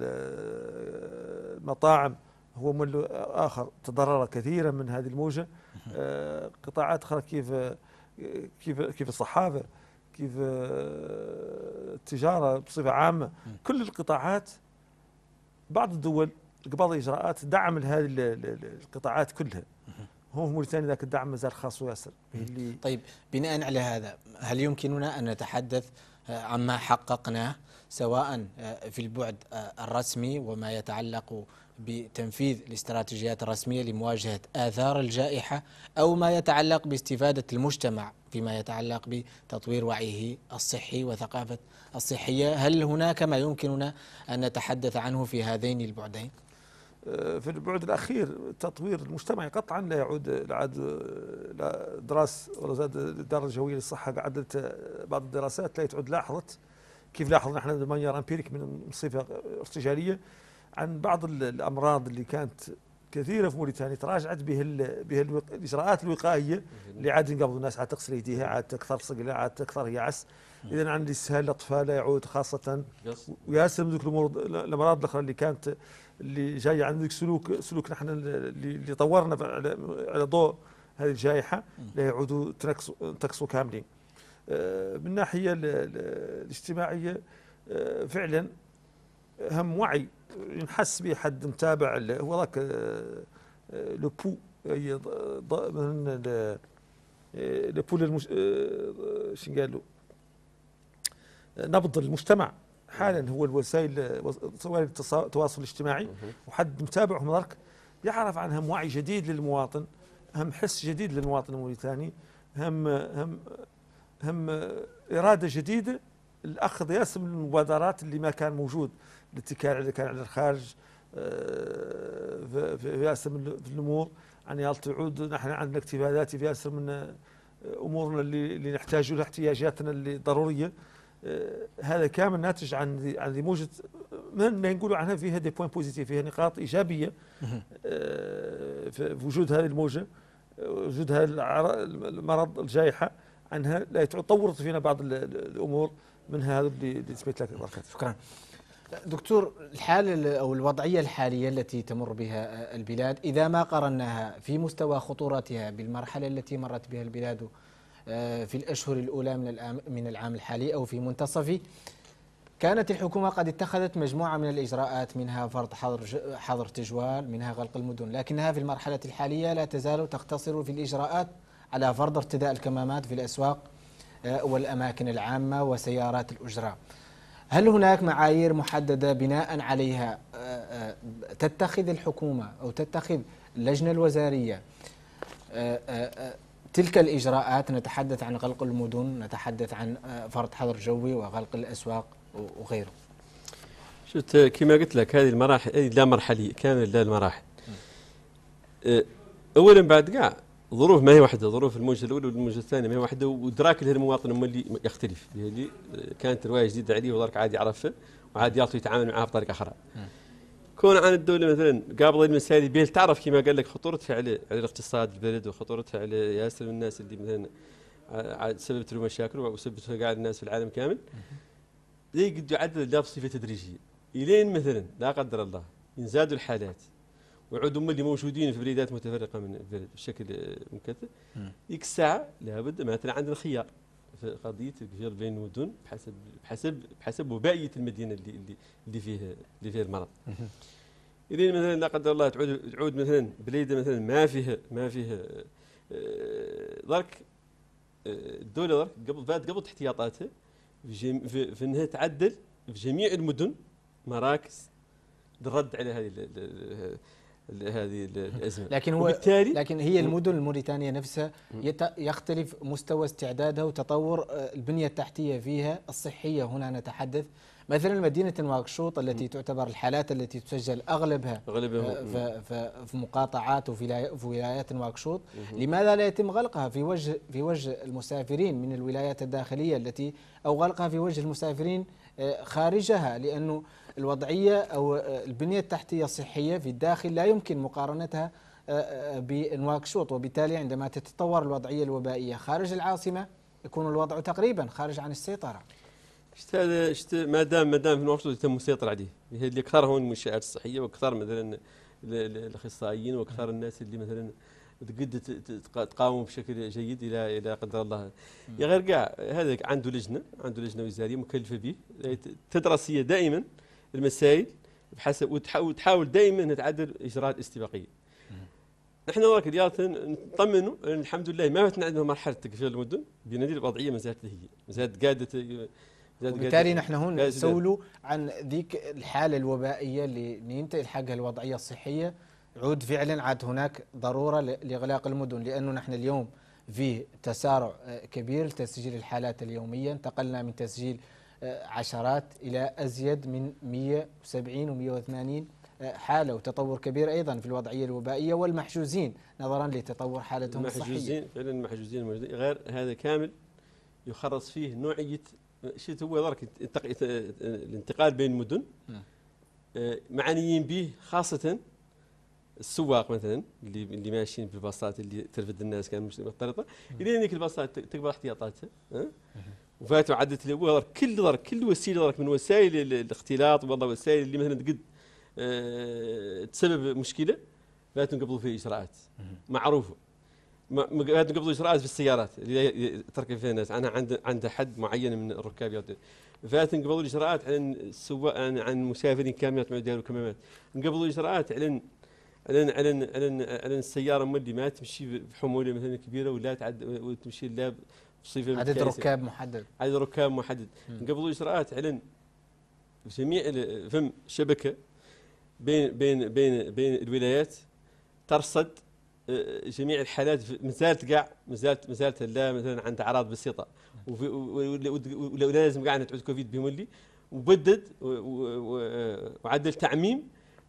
المطاعم هو من آخر تضرر كثيرا من هذه الموجة. قطاعات أخرى كيف الصحافة، كيف التجارة بصفة عامة، كل القطاعات. بعض الدول قبل إجراءات دعم هذه القطاعات كلها. هو في موريتانيا ذاك الدعم مازال خاص وياسر. طيب، بناء على هذا هل يمكننا أن نتحدث عما حققناه سواء في البعد الرسمي وما يتعلق بتنفيذ الاستراتيجيات الرسمية لمواجهة آثار الجائحة، أو ما يتعلق باستفادة المجتمع فيما يتعلق بتطوير وعيه الصحي وثقافة الصحية؟ هل هناك ما يمكننا أن نتحدث عنه في هذين البعدين؟ في البعد الأخير تطوير المجتمع قطعا لا يعود لا دراسة ولا زاد الإدارة الجوية للصحة قعدت بعض الدراسات لا تعود لاحظت كيف لاحظنا احنا بمانيير امبيريك من صفة ارتجالية عن بعض الأمراض اللي كانت كثيرة في موريتانيا تراجعت به الإجراءات الوقائية اللي عاد قبل الناس عاد تغسل يديها، عاد تكثر صقلة، عاد تكثر يعس. إذا عن الإسهال الأطفال يعود خاصة وياسر من ذوك الأمراض الأخرى اللي كانت اللي جاية عن ذوك سلوك نحن اللي طورنا على ضوء هذه الجائحة لا يعودوا تنكسوا كاملين. من الناحية الاجتماعية فعلا هم وعي ينحس به حد متابع هو ذاك لو بو هي من لو بو شنو قالوا نبض المجتمع حالا هو وسائل التواصل الاجتماعي، وحد متابع هم ذاك يعرف عنهم وعي جديد للمواطن، هم حس جديد للمواطن الموريتاني، هم إرادة جديدة الأخذ ياسر من المبادرات اللي ما كان موجود، الاتكال اللي كان على الخارج في ياسر من الأمور. يعني تعود نحن عندنا اكتفاءات في ياسر من امورنا اللي نحتاج لها، احتياجاتنا اللي ضروريه. هذا كامل ناتج عن ذي موجه ما نقولوا عنها فيها دي بوين بوزيتيف، فيها نقاط ايجابيه في وجود هذه الموجه، وجود هذا المرض، الجائحه عنها لا طورت فينا بعض الامور، منها هذا اللي سميت لك بركات. شكرا دكتور. الحالة أو الوضعية الحالية التي تمر بها البلاد إذا ما قارناها في مستوى خطورتها بالمرحلة التي مرت بها البلاد في الأشهر الأولى من العام الحالي أو في منتصفه، كانت الحكومة قد اتخذت مجموعة من الإجراءات، منها فرض حظر تجوال، منها غلق المدن، لكنها في المرحلة الحالية لا تزال تقتصر في الإجراءات على فرض ارتداء الكمامات في الأسواق والأماكن العامة وسيارات الأجرة. هل هناك معايير محددة بناء عليها تتخذ الحكومة أو تتخذ اللجنة الوزارية تلك الإجراءات؟ نتحدث عن غلق المدن، نتحدث عن فرض حظر جوي وغلق الأسواق وغيره. شفت كما قلت لك هذه المراحل لا مرحلية كامل، لا المراحل. أولا بعد كاع ظروف ما هي واحدة، ظروف الموجة الأولى والموجة الثانية ما هي واحدة، وإدراك للمواطن هم اللي يختلف. اللي كانت رواية جديدة عليه وذاك عادي يعرفها وعادي يعطي يتعامل معها بطريقة أخرى. كون عن الدولة مثلا قابل المسائل بيه تعرف كما قال لك خطورتها على الاقتصاد البلد، وخطورتها على ياسر الناس اللي مثلا سببت له مشاكل وسببت له قاعد الناس في العالم كامل. زي قد يعدل لا بصفة تدريجية إلين مثلا لا قدر الله ينزادوا الحالات ويعودوا هم اللي موجودين في بلدات متفرقة من البلد بشكل مكثف. ديك الساعة لابد مثلا عندنا خيار في قضية التغيير بين المدن بحسب وبائية المدينة اللي فيها المرض. إذا مثلا لا قدر الله تعود مثلا بليدة مثلا ما فيها ضرك الدولة ضرك قبل احتياطاتها في انها تعدل في جميع المدن مراكز للرد على هذه الازمه. لكن هي المدن الموريتانيه نفسها يختلف مستوى استعدادها وتطور البنيه التحتيه فيها الصحيه. هنا نتحدث مثلا مدينه نواكشوط التي تعتبر الحالات التي تسجل اغلبها في مقاطعات وفي ولايات نواكشوط، لماذا لا يتم غلقها في وجه المسافرين من الولايات الداخليه او غلقها في وجه المسافرين خارجها؟ لانه الوضعيه او البنيه التحتيه الصحيه في الداخل لا يمكن مقارنتها بنواكشوط، وبالتالي عندما تتطور الوضعيه الوبائيه خارج العاصمه يكون الوضع تقريبا خارج عن السيطره. ما دام في نواكشوط يتم السيطره عليه، اللي كثر هون المنشآت الصحيه وكثر مثلا الاخصائيين وكثر الناس اللي مثلا قد تقاوم بشكل جيد الى قدر الله. يا غير كاع هذا عنده لجنه وزاريه مكلفه به تدرس هي دائما المسائل بحسب وتحاول دائما انها تعدل الاجراءات الاستباقيه. نحن وراك اليوم نطمنوا الحمد لله ما فاتنا عندنا مرحله تكفير المدن بنادي الوضعيه ما زالت هي ما زالت قاده. وبالتالي نحن هون نسولوا عن ذيك الحاله الوبائيه اللي ينتهي حقها الوضعيه الصحيه، عود فعلا عاد هناك ضروره لاغلاق المدن، لانه نحن اليوم في تسارع كبير لتسجيل الحالات اليوميه، انتقلنا من تسجيل عشرات إلى أزيد من 170 و180 حالة، وتطور كبير أيضا في الوضعية الوبائية والمحجوزين نظرا لتطور حالتهم الصحية. فعلا المحجوزين الموجودين غير هذا كامل يخرص فيه نوعية شيء هو ذلك الانتقال بين المدن معنيين به، خاصة السواق مثلا اللي ماشيين بالباصات اللي ترفد الناس كان مختلطة إلى أنك الباصات تكبر احتياطاتها وفاتوا عدت كل وسيله من وسائل الاختلاط، والله وسائل اللي مثلا قد تسبب مشكله فاتوا قبلوا فيها اجراءات معروفه. فاتوا قبلوا اجراءات في السيارات اللي تركب فيها الناس عندها حد معين من الركاب، فاتوا قبلوا اجراءات عن السواق عن المسافرين كاملات ما يديروا كمامات، قبلوا اجراءات على السياره اللي ما تمشي بحموله مثلا كبيره ولا تعد وتمشي لا بصفه عدد ركاب محدد. قبل اجراءات علن جميع فم شبكه بين الولايات ترصد جميع الحالات مازالت لا مثلا عند اعراض بسيطه ولا لازم قاعد تعود كوفيد بمولي وبدد وعدل تعميم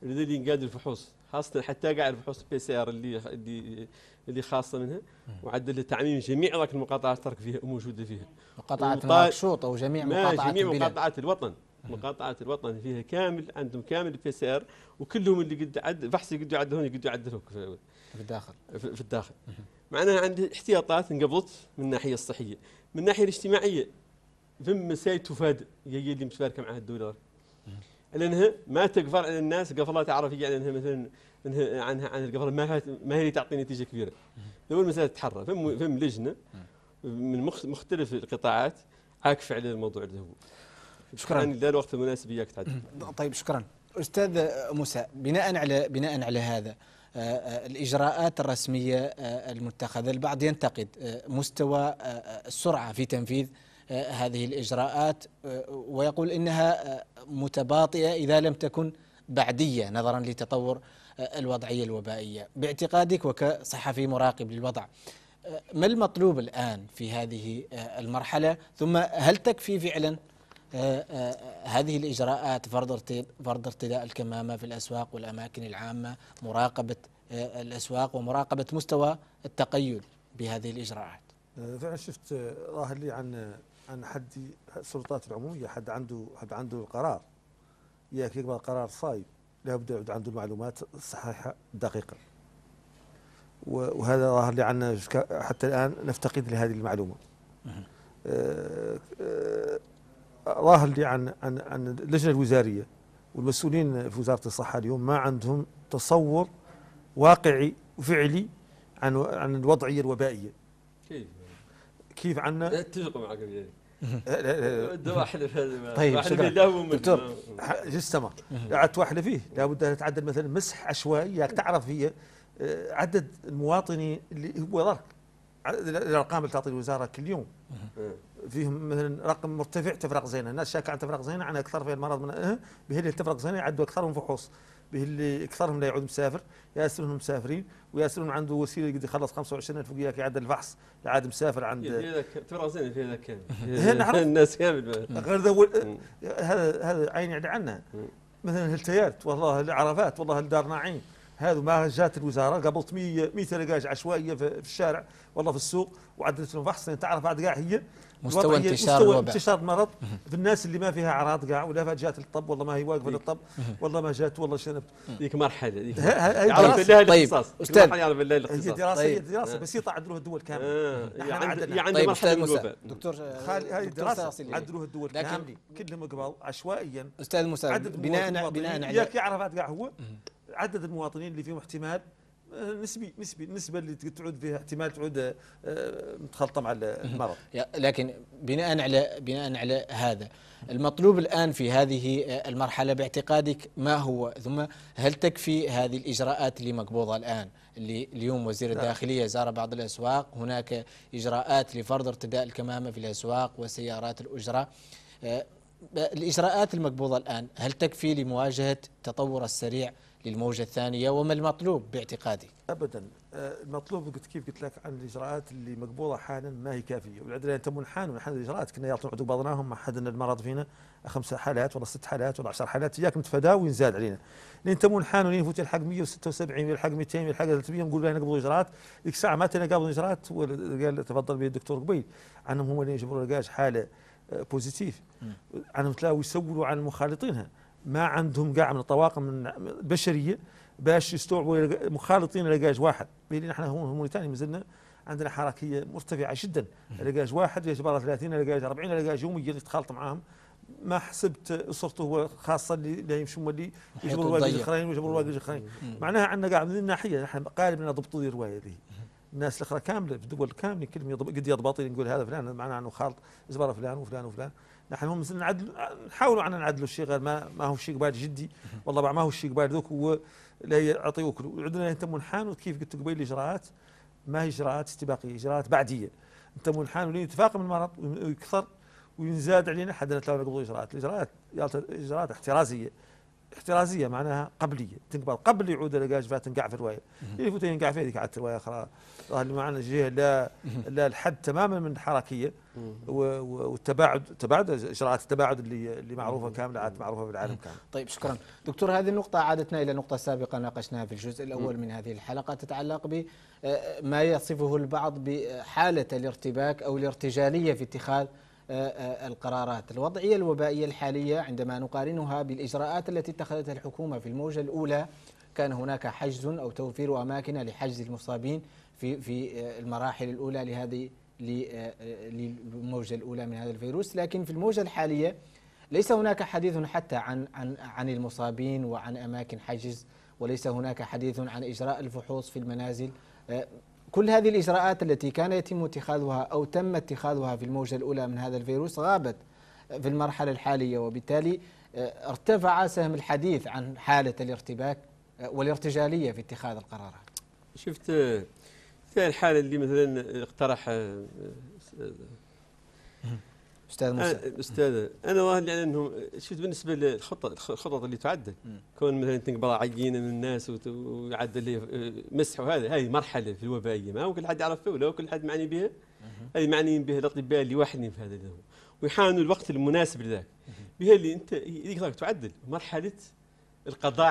اللي ينقاد الفحوص، خاصه حتى قاع الفحوص بي سي ار اللي خاصه منها، وعدل تعميم جميع ذاك المقاطعات ترك فيها موجوده فيها مقاطعات نواكشوط او جميع مقاطعات جميع البلاد. مقاطعات الوطن، مقاطعات الوطن فيها كامل، عندهم كامل البي سي ار، وكلهم اللي قد فحص يقدروا يعدلون في الداخل. في الداخل. معناها عندي احتياطات انقبضت من الناحيه الصحيه، من الناحيه الاجتماعيه فم مسائل تفاد هي اللي متشاركه مع الدوله، لانها ما تقفر على الناس قفلات تعرف يعني انها مثلا عنها عن القفل ما هي اللي تعطي نتيجه كبيره. لو المساله تتحرى فم لجنه من مختلف القطاعات عاكفه على الموضوع اللي هو. شكرا. لا الوقت المناسب اياك تعدل. طيب شكرا استاذ موسى. بناء على هذا الإجراءات الرسمية المتخذة، البعض ينتقد مستوى السرعة في تنفيذ هذه الإجراءات ويقول إنها متباطئة إذا لم تكن بعدية نظرا لتطور الوضعية الوبائية. باعتقادك وكصحفي مراقب للوضع، ما المطلوب الآن في هذه المرحلة؟ ثم هل تكفي فعلا هذه الإجراءات فرض ارتداء الكمامة في الأسواق والأماكن العامة، مراقبة الأسواق ومراقبة مستوى التقيد بهذه الإجراءات؟ فعلا شفت ظاهر لي عن حد السلطات العمومية، حد عنده القرار ياك يقبل قرار صايب لابد يعود عنده المعلومات الصحيحة الدقيقة، وهذا ظاهر لي عنا حتى الآن نفتقد لهذه المعلومة. ظاهر لي عن اللجنة الوزارية والمسؤولين في وزارة الصحة اليوم ما عندهم تصور واقعي وفعلي عن الوضعية الوبائية. كيف عنا؟ اتفق معك يعني. الدواء حلف هذا. طيب شكرا دكتور. جستمر قعدت واحلة فيه لابد أن تتعدل مثلا مسح عشوائي، ياك تعرف هي عدد المواطنين اللي هو ضرك الارقام اللي تعطي الوزاره كل يوم فيهم مثلا رقم مرتفع تفرق زينه، الناس شاكه عن تفرق زينه عن اكثر في المرض من به اللي تفرق زينه يعدوا اكثرهم فحوص، به اللي اكثرهم لا يعود مسافر ياسرهم مسافرين وياسرهم عنده وسيله يقدر يخلص 25,000 وياك يعدل الفحص يعاد مسافر عند تفرق زينه في هذا كامل الناس كامل غير هذا عيني على عنها. مثلا الهلتيات والله العرفات والله الدار ناعين، هذا ما جات الوزاره قبلت 100 لقاج عشوائيه في الشارع والله في السوق وعدلت لهم فحص تعرف بعد كاع هي مستوى انتشار المرض في الناس اللي ما فيها اعراض كاع ولا جات للطب والله ما هي واقفه للطب والله ما جات والله شنبت ذيك مرحله ذيك يعرف بالله الاختصاص. طيب استاذ يعرف بالله الاختصاص هي دراسه بسيطه عدلوها الدول كامله يعني طيب مرحله موسى دكتور هذه دراسه عدلوها الدول كامله كلهم قبل عشوائيا. استاذ موسى بناء على يعرف بعد كاع هو عدد المواطنين اللي فيهم احتمال نسبي النسبه اللي تعود فيها احتمال تعود متخلطه مع المرض. لكن بناء على هذا المطلوب الآن في هذه المرحلة باعتقادك ما هو؟ ثم هل تكفي هذه الإجراءات اللي مقبوضة الآن؟ اللي اليوم وزير الداخلية زار بعض الأسواق، هناك إجراءات لفرض ارتداء الكمامة في الأسواق وسيارات الأجرة. الإجراءات المقبوضة الآن هل تكفي لمواجهة التطور السريع للموجة الثانية؟ وما المطلوب باعتقادي؟ أبدا المطلوب كيف قلت لك عن الإجراءات اللي مقبوضة حالا ما هي كافية، والعدل أنت منحان ونحن الإجراءات كنا يعطون بعضناهم مع حد أن المرض فينا 5 حالات ولا 6 حالات ولا 10 حالات إياك نتفاداه وينزاد علينا، لأن أنت منحان ونفوت الحق 176 والحق 200 والحق 300 نقول لنا نقبضوا إجراءات، ذيك الساعة ما قابلوا إجراءات قال تفضل به الدكتور قبيل عنهم هم اللي يجبروا لقاش حالة بوزيتيف عنهم تلاقوا يسولوا عن مخالطينها، ما عندهم قاع من الطواقم البشريه باش يستوعبوا مخالطين لقاج واحد، بينما احنا هون في موريتانيا مازلنا عندنا حركيه مرتفعه جدا، لقاج واحد يجبر 30 لقاج 40 لقاج يوميا يتخالط معاهم، ما حسبت اسرته هو خاصه اللي يمشوا اللي يجبروا الواقع الاخرين ويجبروا الواقع الاخرين، معناها عندنا قاع من الناحيه نحن قالب لنا ضبطوا الروايه هذه. الناس الاخرى كامله في الدول كامله كلهم قد يضبطي نقول هذا فلان معناه انه خالط جبر فلان وفلان وفلان، نحن هم نحاولوا عنا نعدلوا الشيء غير ما هو الشيء قبال جدي والله ما هو الشيء قبال ذوك هو لا يعطيوك عندنا انت منحان وكيف قلت قبيل الاجراءات ما هي اجراءات استباقيه اجراءات بعديه، انت منحان ولين يتفاقم المرض ويكثر وينزاد علينا حد نتلاقوا قبل اجراءات اجراءات احترازيه احترازيه معناها قبليه، تنقبل قبل يعود لقاش فات تنقع في الروايه، يفوت ينقع في هذيك عاد الروايه اخرى اللي معنا جهه لا الحد تماما من الحركيه تباعد اجراءات التباعد اللي معروفه كامله عاد معروفه في العالم كامل. طيب شكرا دكتور. هذه النقطة عادتنا إلى نقطة سابقة ناقشناها في الجزء الأول من هذه الحلقة، تتعلق بما يصفه البعض بحالة الارتباك أو الارتجالية في اتخاذ القرارات. الوضعية الوبائية الحالية عندما نقارنها بالإجراءات التي اتخذتها الحكومة في الموجة الأولى، كان هناك حجز أو توفير أماكن لحجز المصابين في المراحل الأولى للموجة الأولى من هذا الفيروس، لكن في الموجة الحالية ليس هناك حديث حتى عن المصابين وعن أماكن حجز، وليس هناك حديث عن إجراء الفحوص في المنازل. كل هذه الإجراءات التي كان يتم اتخاذها أو تم اتخاذها في الموجة الأولى من هذا الفيروس غابت في المرحلة الحالية، وبالتالي ارتفع سهم الحديث عن حالة الارتباك والارتجالية في اتخاذ القرارات. شفت في الحالة اللي مثلا اقترح أستاذ موسى. أستاذ أنا ظاهر لي أنه شفت بالنسبة للخطط اللي تعدل، كون مثلا تنقبض عينة من الناس ويعدل لي مسح، وهذا هذه مرحلة في الوبائية ما هو كل حد يعرف فيها ولا كل حد معني بها. هذه معنيين بها الأطباء اللي واحدين في هذا اليوم ويحانوا الوقت المناسب لذاك. بها اللي أنت يديك تعدل مرحلة القضاء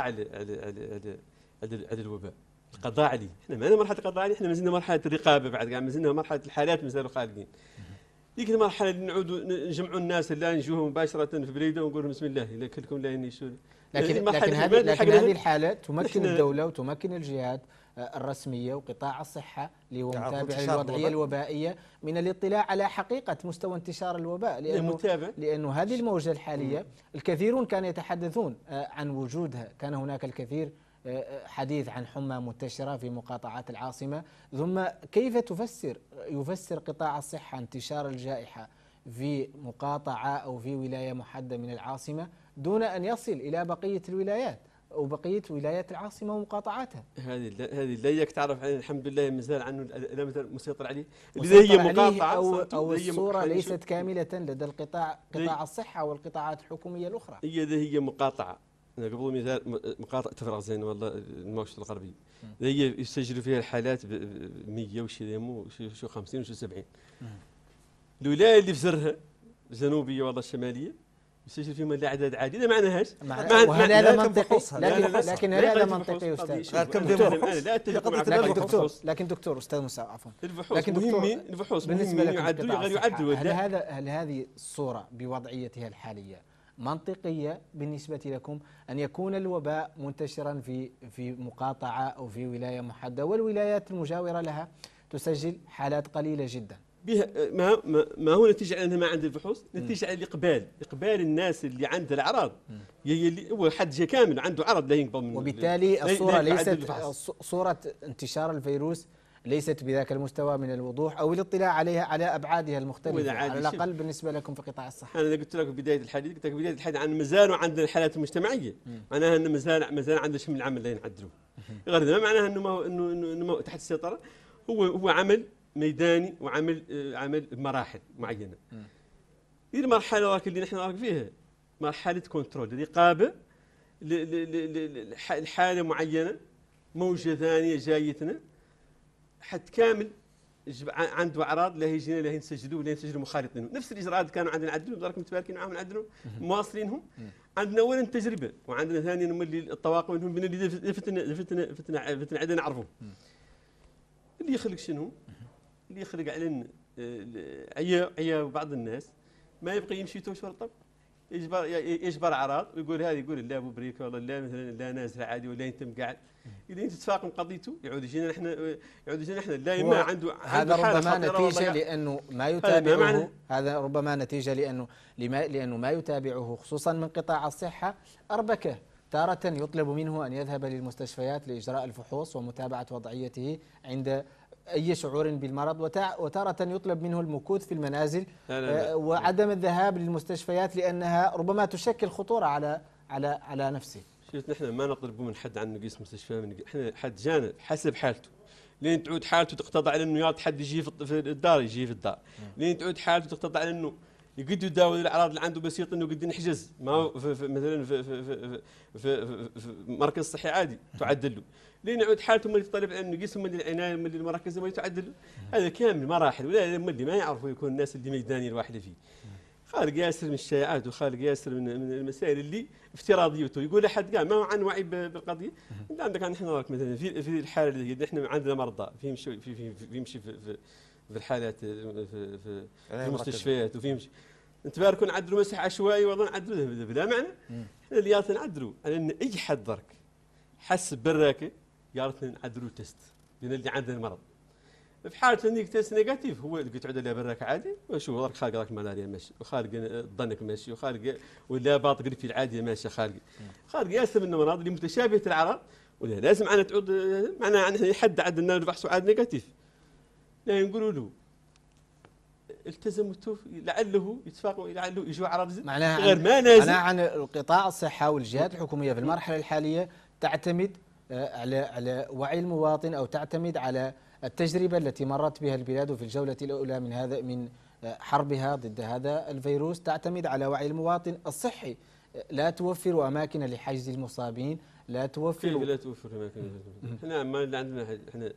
على الوباء. القضاء عليه، احنا ما مرحله القضاء عليه، احنا ما زلنا مرحله الرقابه، بعد قاعد ما زلنا مرحله الحالات مازالوا خالقين. ديك المرحله اللي نعودوا نجمعوا الناس اللي نجوهم مباشره في بريده ونقول لهم بسم الله الا كلكم لا ينيشون. لكن هذه الحالة تمكن الدولة وتمكن الجهات الرسمية وقطاع الصحة اللي هو متابع للوضعية الوبائية من الاطلاع على حقيقة مستوى انتشار الوباء، لأنه هذه الموجة الحالية الكثيرون كانوا يتحدثون عن وجودها، كان هناك الكثير حديث عن حمى منتشرة في مقاطعات العاصمة، ثم كيف يفسر قطاع الصحة انتشار الجائحة في مقاطعة أو في ولاية محددة من العاصمة دون أن يصل إلى بقية الولايات أو بقية ولايات العاصمة ومقاطعاتها؟ هذه لا ياك تعرف الحمد لله مازال عنه مسيطر عليه، اللي هي مقاطعة أو الصورة ليست كاملة لدى قطاع الصحة والقطاعات الحكومية الأخرى. هي مقاطعة. أنا قبل مثال مقاطعة تفرغزين والله الموشة الغربية، هي يسجلوا فيها الحالات ب 100 وشو 50 وشو 70. الولاية اللي في زرها الجنوبية والله الشمالية يسجل فيهم الأعداد عادي. إذا معناهاش هذا منطقي، لكن هذا منطقي أستاذ. لكن دكتور أستاذ موسى عفوا، الفحوص مهمين يعدلوا غير يعدلوا. هل هذه الصورة بوضعيتها الحالية منطقية بالنسبة لكم أن يكون الوباء منتشرا في مقاطعة أو في ولاية محددة والولايات المجاورة لها تسجل حالات قليلة جدا؟ ما هو نتيجة على أنها ما عند الفحوص، نتيجة على إقبال الناس اللي عندها الأعراض. اللي هو حد جاء كامل عنده عرض لا ينقبل منه، وبالتالي الصورة ليست صورة انتشار الفيروس ليست بذاك المستوى من الوضوح أو الاطلاع عليها على أبعادها المختلفة على الأقل بالنسبة لكم في قطاع الصحة. أنا قلت لك في بداية الحديث، قلت لك بداية الحديث عن مازالوا عندنا الحالات المجتمعية، معناها أن مازال عندنا شيء من العمل لا ينعدلوه. غير ذا معناها أنه تحت السيطرة، هو عمل ميداني وعمل مراحل معينة. هذه المرحلة اللي نحن راك فيها مرحلة كنترول، رقابة لحالة معينة، موجة ثانية جايتنا حد كامل عنده اعراض لا يجينا لا نسجلوه ولا نسجلوا مخالطين. نفس الاجراءات كانوا عندنا نعدلوا، دراك متباركين معاهم نعدلوا مواصلينهم. عندنا اولا تجربه، وعندنا ثانيا اللي الطواقم منهم اللي فتنا عندنا نعرفوه. اللي يخلق شنو؟ اللي يخلق علينا عيا بعض الناس ما يبقى يمشي توش ورطب، يجبر اعراض ويقول هذا، يقول لا ابو بريكه والله لا مثلا لا نازل عادي ولا انت مقعد. اذا انت تفاقم قضيته يعود يجينا احنا لا ما عنده هذا ربما نتيجه لانه ما يتابعه، هذا ربما نتيجه لانه ما يتابعه خصوصا من قطاع الصحه اربكه. تارة يطلب منه ان يذهب للمستشفيات لاجراء الفحوص ومتابعه وضعيته عند أي شعور بالمرض، وتارة يطلب منه المكوث في المنازل وعدم الذهاب للمستشفيات لأنها ربما تشكل خطورة على نفسه. شفت نحن ما نطلب من حد عنه يقيس مستشفى، احنا حد جانا حسب حالته، لين تعود حالته تقتضي على انه يعطي حد يجي في الدار يجي في الدار، لين تعود حالته تقتضي على انه يقدر يداوي الاعراض اللي عنده بسيط انه يقدر يحجز ما هو مثلا في مركز صحي عادي تعدل له، لين يعود حالته ملي طالب انه يقيسهم ملي العنايه ملي المراكز ملي تعدل له. هذا كامل مراحل، ولا ملي ما يعرفوا يكون الناس اللي ميدانيه الواحده فيه. خالق ياسر من الشائعات وخالق ياسر من المسائل اللي افتراضيته، يقول احد قال ما هو عن وعي بالقضيه. انت عندك نحن نراك مثلا في الحاله اللي نحن عندنا مرضى في الحالات في المستشفيات وفي يمشي انت باركون نعدلوا مسح عشوائي والله نعدلوا بلا معنى. احنا اللي يارث نعدلوا على ان اي حد درك حس براكه يارث نعدلوا تيست لان اللي عنده المرض. في حاله انك تيست نيجاتيف هو اللي تعود عليه براك عادي وشو درك خالق راك ملاريا ماشي وخالق ظنك ماشي وخالق ولا باط قريب في العاديه ماشي خالق ياسر من الامراض اللي متشابهه الاعراض ولا لازم معنا تعود معنا نحن حد عدلنا الفحص عاد نيجاتيف. لا نقولوا له التزموا لعله يتفاقموا لعله يجوا اعراض معناها غير ما لازم. معناها عن القطاع الصحه والجهات الحكوميه في المرحله الحاليه تعتمد على وعي المواطن او تعتمد على التجربه التي مرت بها البلاد في الجوله الاولى من حربها ضد هذا الفيروس، تعتمد على وعي المواطن الصحي. لا توفر اماكن لحجز المصابين، لا توفر اماكن. احنا ما اللي عندنا احنا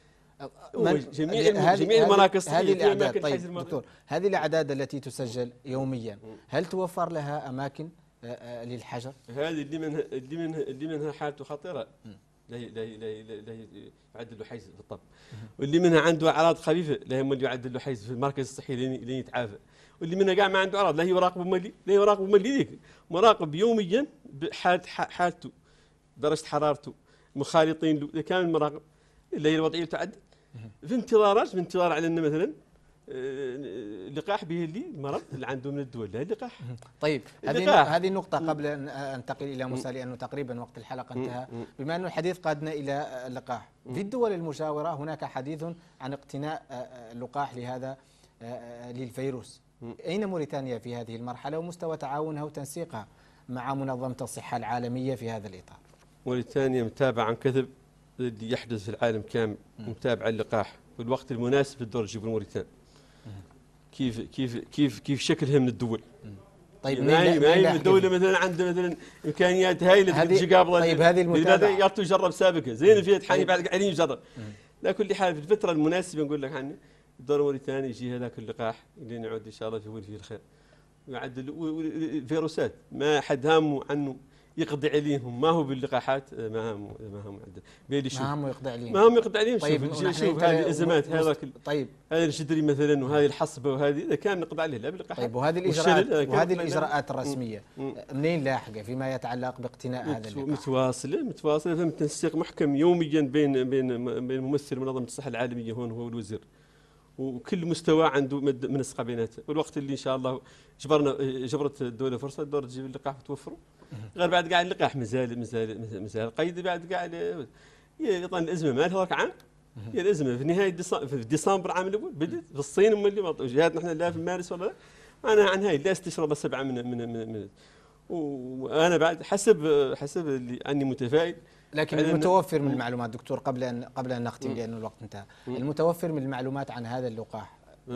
جميع المراكز هذه الاعداد. طيب دكتور، هذه الاعداد التي تسجل يوميا هل توفر لها اماكن للحجر؟ هذه اللي منها حالته خطيره لا يعدل له حيز بالطب، واللي منها عنده اعراض خفيفه لا يمل يعدل له حيز في المركز الصحي لين يتعافى، واللي منها كاع ما عنده اعراض لا يراقب ملي ذيك مراقب يوميا حالته درجه حرارته مخالطين له كامل مراقب الا هي الوضعيه تعدل في انتظار على ان مثلا لقاح به اللي المرض اللي عنده من الدول لا اللقاح. طيب هذه النقطة قبل أن أنتقل إلى موسى لأنه تقريبا وقت الحلقة انتهى، بما أن الحديث قادنا إلى اللقاح. في الدول المجاورة هناك حديث عن اقتناء اللقاح لهذا للفيروس. أين موريتانيا في هذه المرحلة ومستوى تعاونها وتنسيقها مع منظمة الصحة العالمية في هذا الإطار؟ موريتانيا متابعة عن كثب اللي يحدث في العالم كامل، متابعة اللقاح والوقت المناسب للدور تجيب موريتانيا. كيف شكلها من الدول. طيب ما هي الدولة مثلا عندها مثلا امكانيات هائله تجي قابله. طيب هذه المتابعه يارتو يجرب سابقا زين فيها تحاني بعد قاعدين يجرب. لا كل حال في الفتره المناسبه نقول لك عني الدور موريتاني يجي هذاك اللقاح اللي نعود ان شاء الله فيه الخير ويعدل الفيروسات ما حد هامه عنه يقضي عليهم، ما هو باللقاحات ما هم يقضي عليهم، ما هم يقضي عليهم. طيب شوف هذه الازمات هذاك طيب هذا الجدري مثلا وهذه الحصبه وهذه كان نقضي عليه لا باللقاحات. طيب وهذه الاجراءات الرسميه منين لاحقه فيما يتعلق باقتناء هذا اللقاح؟ متواصله فهم تنسيق محكم يوميا بين ممثل منظمه الصحه العالميه هون هو الوزير وكل مستوى عنده منسقه بيناتها، والوقت اللي ان شاء الله جبرت الدوله فرصه الدور تجيب اللقاح وتوفره غير بعد قاعد اللقاح مازال قيد بعد قاعد يطن الازمه ما لها عام. هي الازمه في نهايه في ديسمبر عام الاول بدت في الصين اللي جات نحن لا في مارس ولا لا انا عن هاي لا 6 ولا 7 من وانا بعد حسب اللي اني متفائل. لكن المتوفر من المعلومات دكتور قبل ان نختم لأن الوقت انتهى، المتوفر من المعلومات عن هذا اللقاح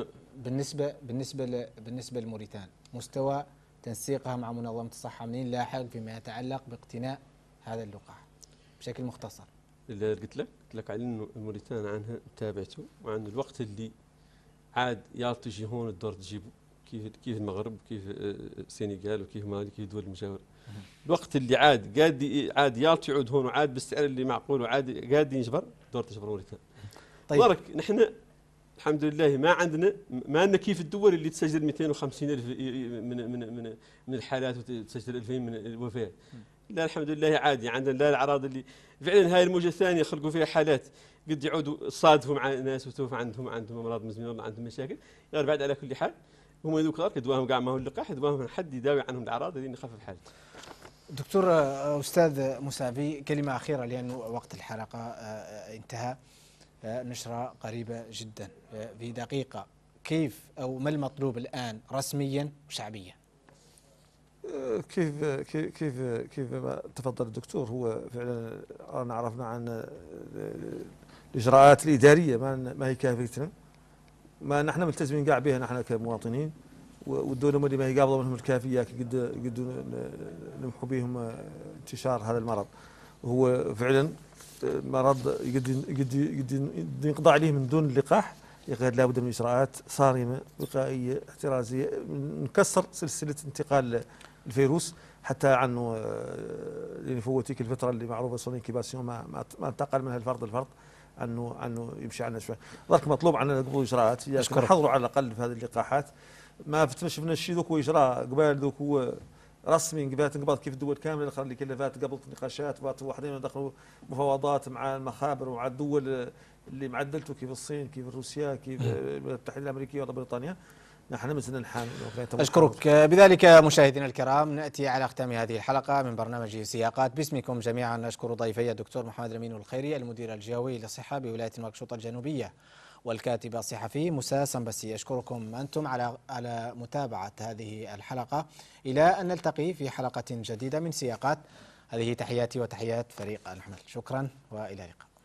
بالنسبه لموريتانيا مستوى تنسيقها مع منظمة الصحة منين لاحق فيما يتعلق باقتناء هذا اللقاح بشكل مختصر؟ اللي قلت لك على انه موريتانيا عنها متابعته وعن الوقت اللي عاد يا تجي هون الدور تجيبه كيف المغرب وكيف السنغال وكيف مالي كيف الدول المجاورة. الوقت اللي عاد يعود هون وعاد بالسعر اللي معقول وعاد قاعد يجبر دور تجبر موريتانيا. طيب ورك نحن الحمد لله ما عندنا كيف الدول اللي تسجل 250,000 من الحالات وتسجل 2000 من الوفيات. لا الحمد لله عادي عندنا لا الاعراض اللي فعلا هاي الموجه الثانيه خلقوا فيها حالات قد يعودوا صادفوا مع ناس وتوفى عندهم امراض مزمنه ولا عندهم مشاكل غير بعد على كل حال هم هذوك يدواهم كاع ما هو اللقاح يدواهم حد يداوي عنهم الاعراض اللي نخفف حالته. دكتور استاذ مسابي كلمه اخيره لان وقت الحلقه انتهى. نشرة قريبة جدا في دقيقة، كيف أو ما المطلوب الآن رسميا وشعبيا؟ كيف ما تفضل الدكتور هو فعلا أنا عرفنا عن الإجراءات الإدارية ما هي كافيتنا، ما نحن ملتزمين قاع بها نحن كمواطنين والدولة اللي ما هي قابضة منهم الكافية قد نمحو بهم انتشار هذا المرض. وهو فعلا مرض قد ينقضى عليه من دون اللقاح، لابد من إجراءات صارمة وقائية احترازية، نكسر سلسلة انتقال الفيروس حتى عنه لنفوتيك الفترة اللي معروفة سون انكيباسيون ما انتقل منها الفرد عنه يمشي عنه شوي. ذلك مطلوب عنا قبل إجراءات نحضروا على الأقل في هذه اللقاحات. ما شفنا الشيء ذوك هو إجراء قبل ذوك هو رسمي انقباض كيف الدول كامله اللي كلفات قبل نقاشات وحدين دخلوا مفاوضات مع المخابر ومع الدول اللي معدلته كيف الصين كيف روسيا كيف الولايات المتحده الامريكيه ولا بريطانيا. نحن مثلنا نحامي. أشكرك. بذلك مشاهدينا الكرام نأتي على ختام هذه الحلقة من برنامج سياقات. باسمكم جميعا أشكر ضيفي الدكتور محمد الأمين الخيري المدير الجهوي للصحة بولاية نواكشوط الجنوبية والكاتب الصحفي موسى سنبسي. أشكركم أنتم على متابعة هذه الحلقة. إلى أن نلتقي في حلقة جديدة من سياقات. هذه تحياتي وتحيات فريق الحمل. شكرا وإلى اللقاء.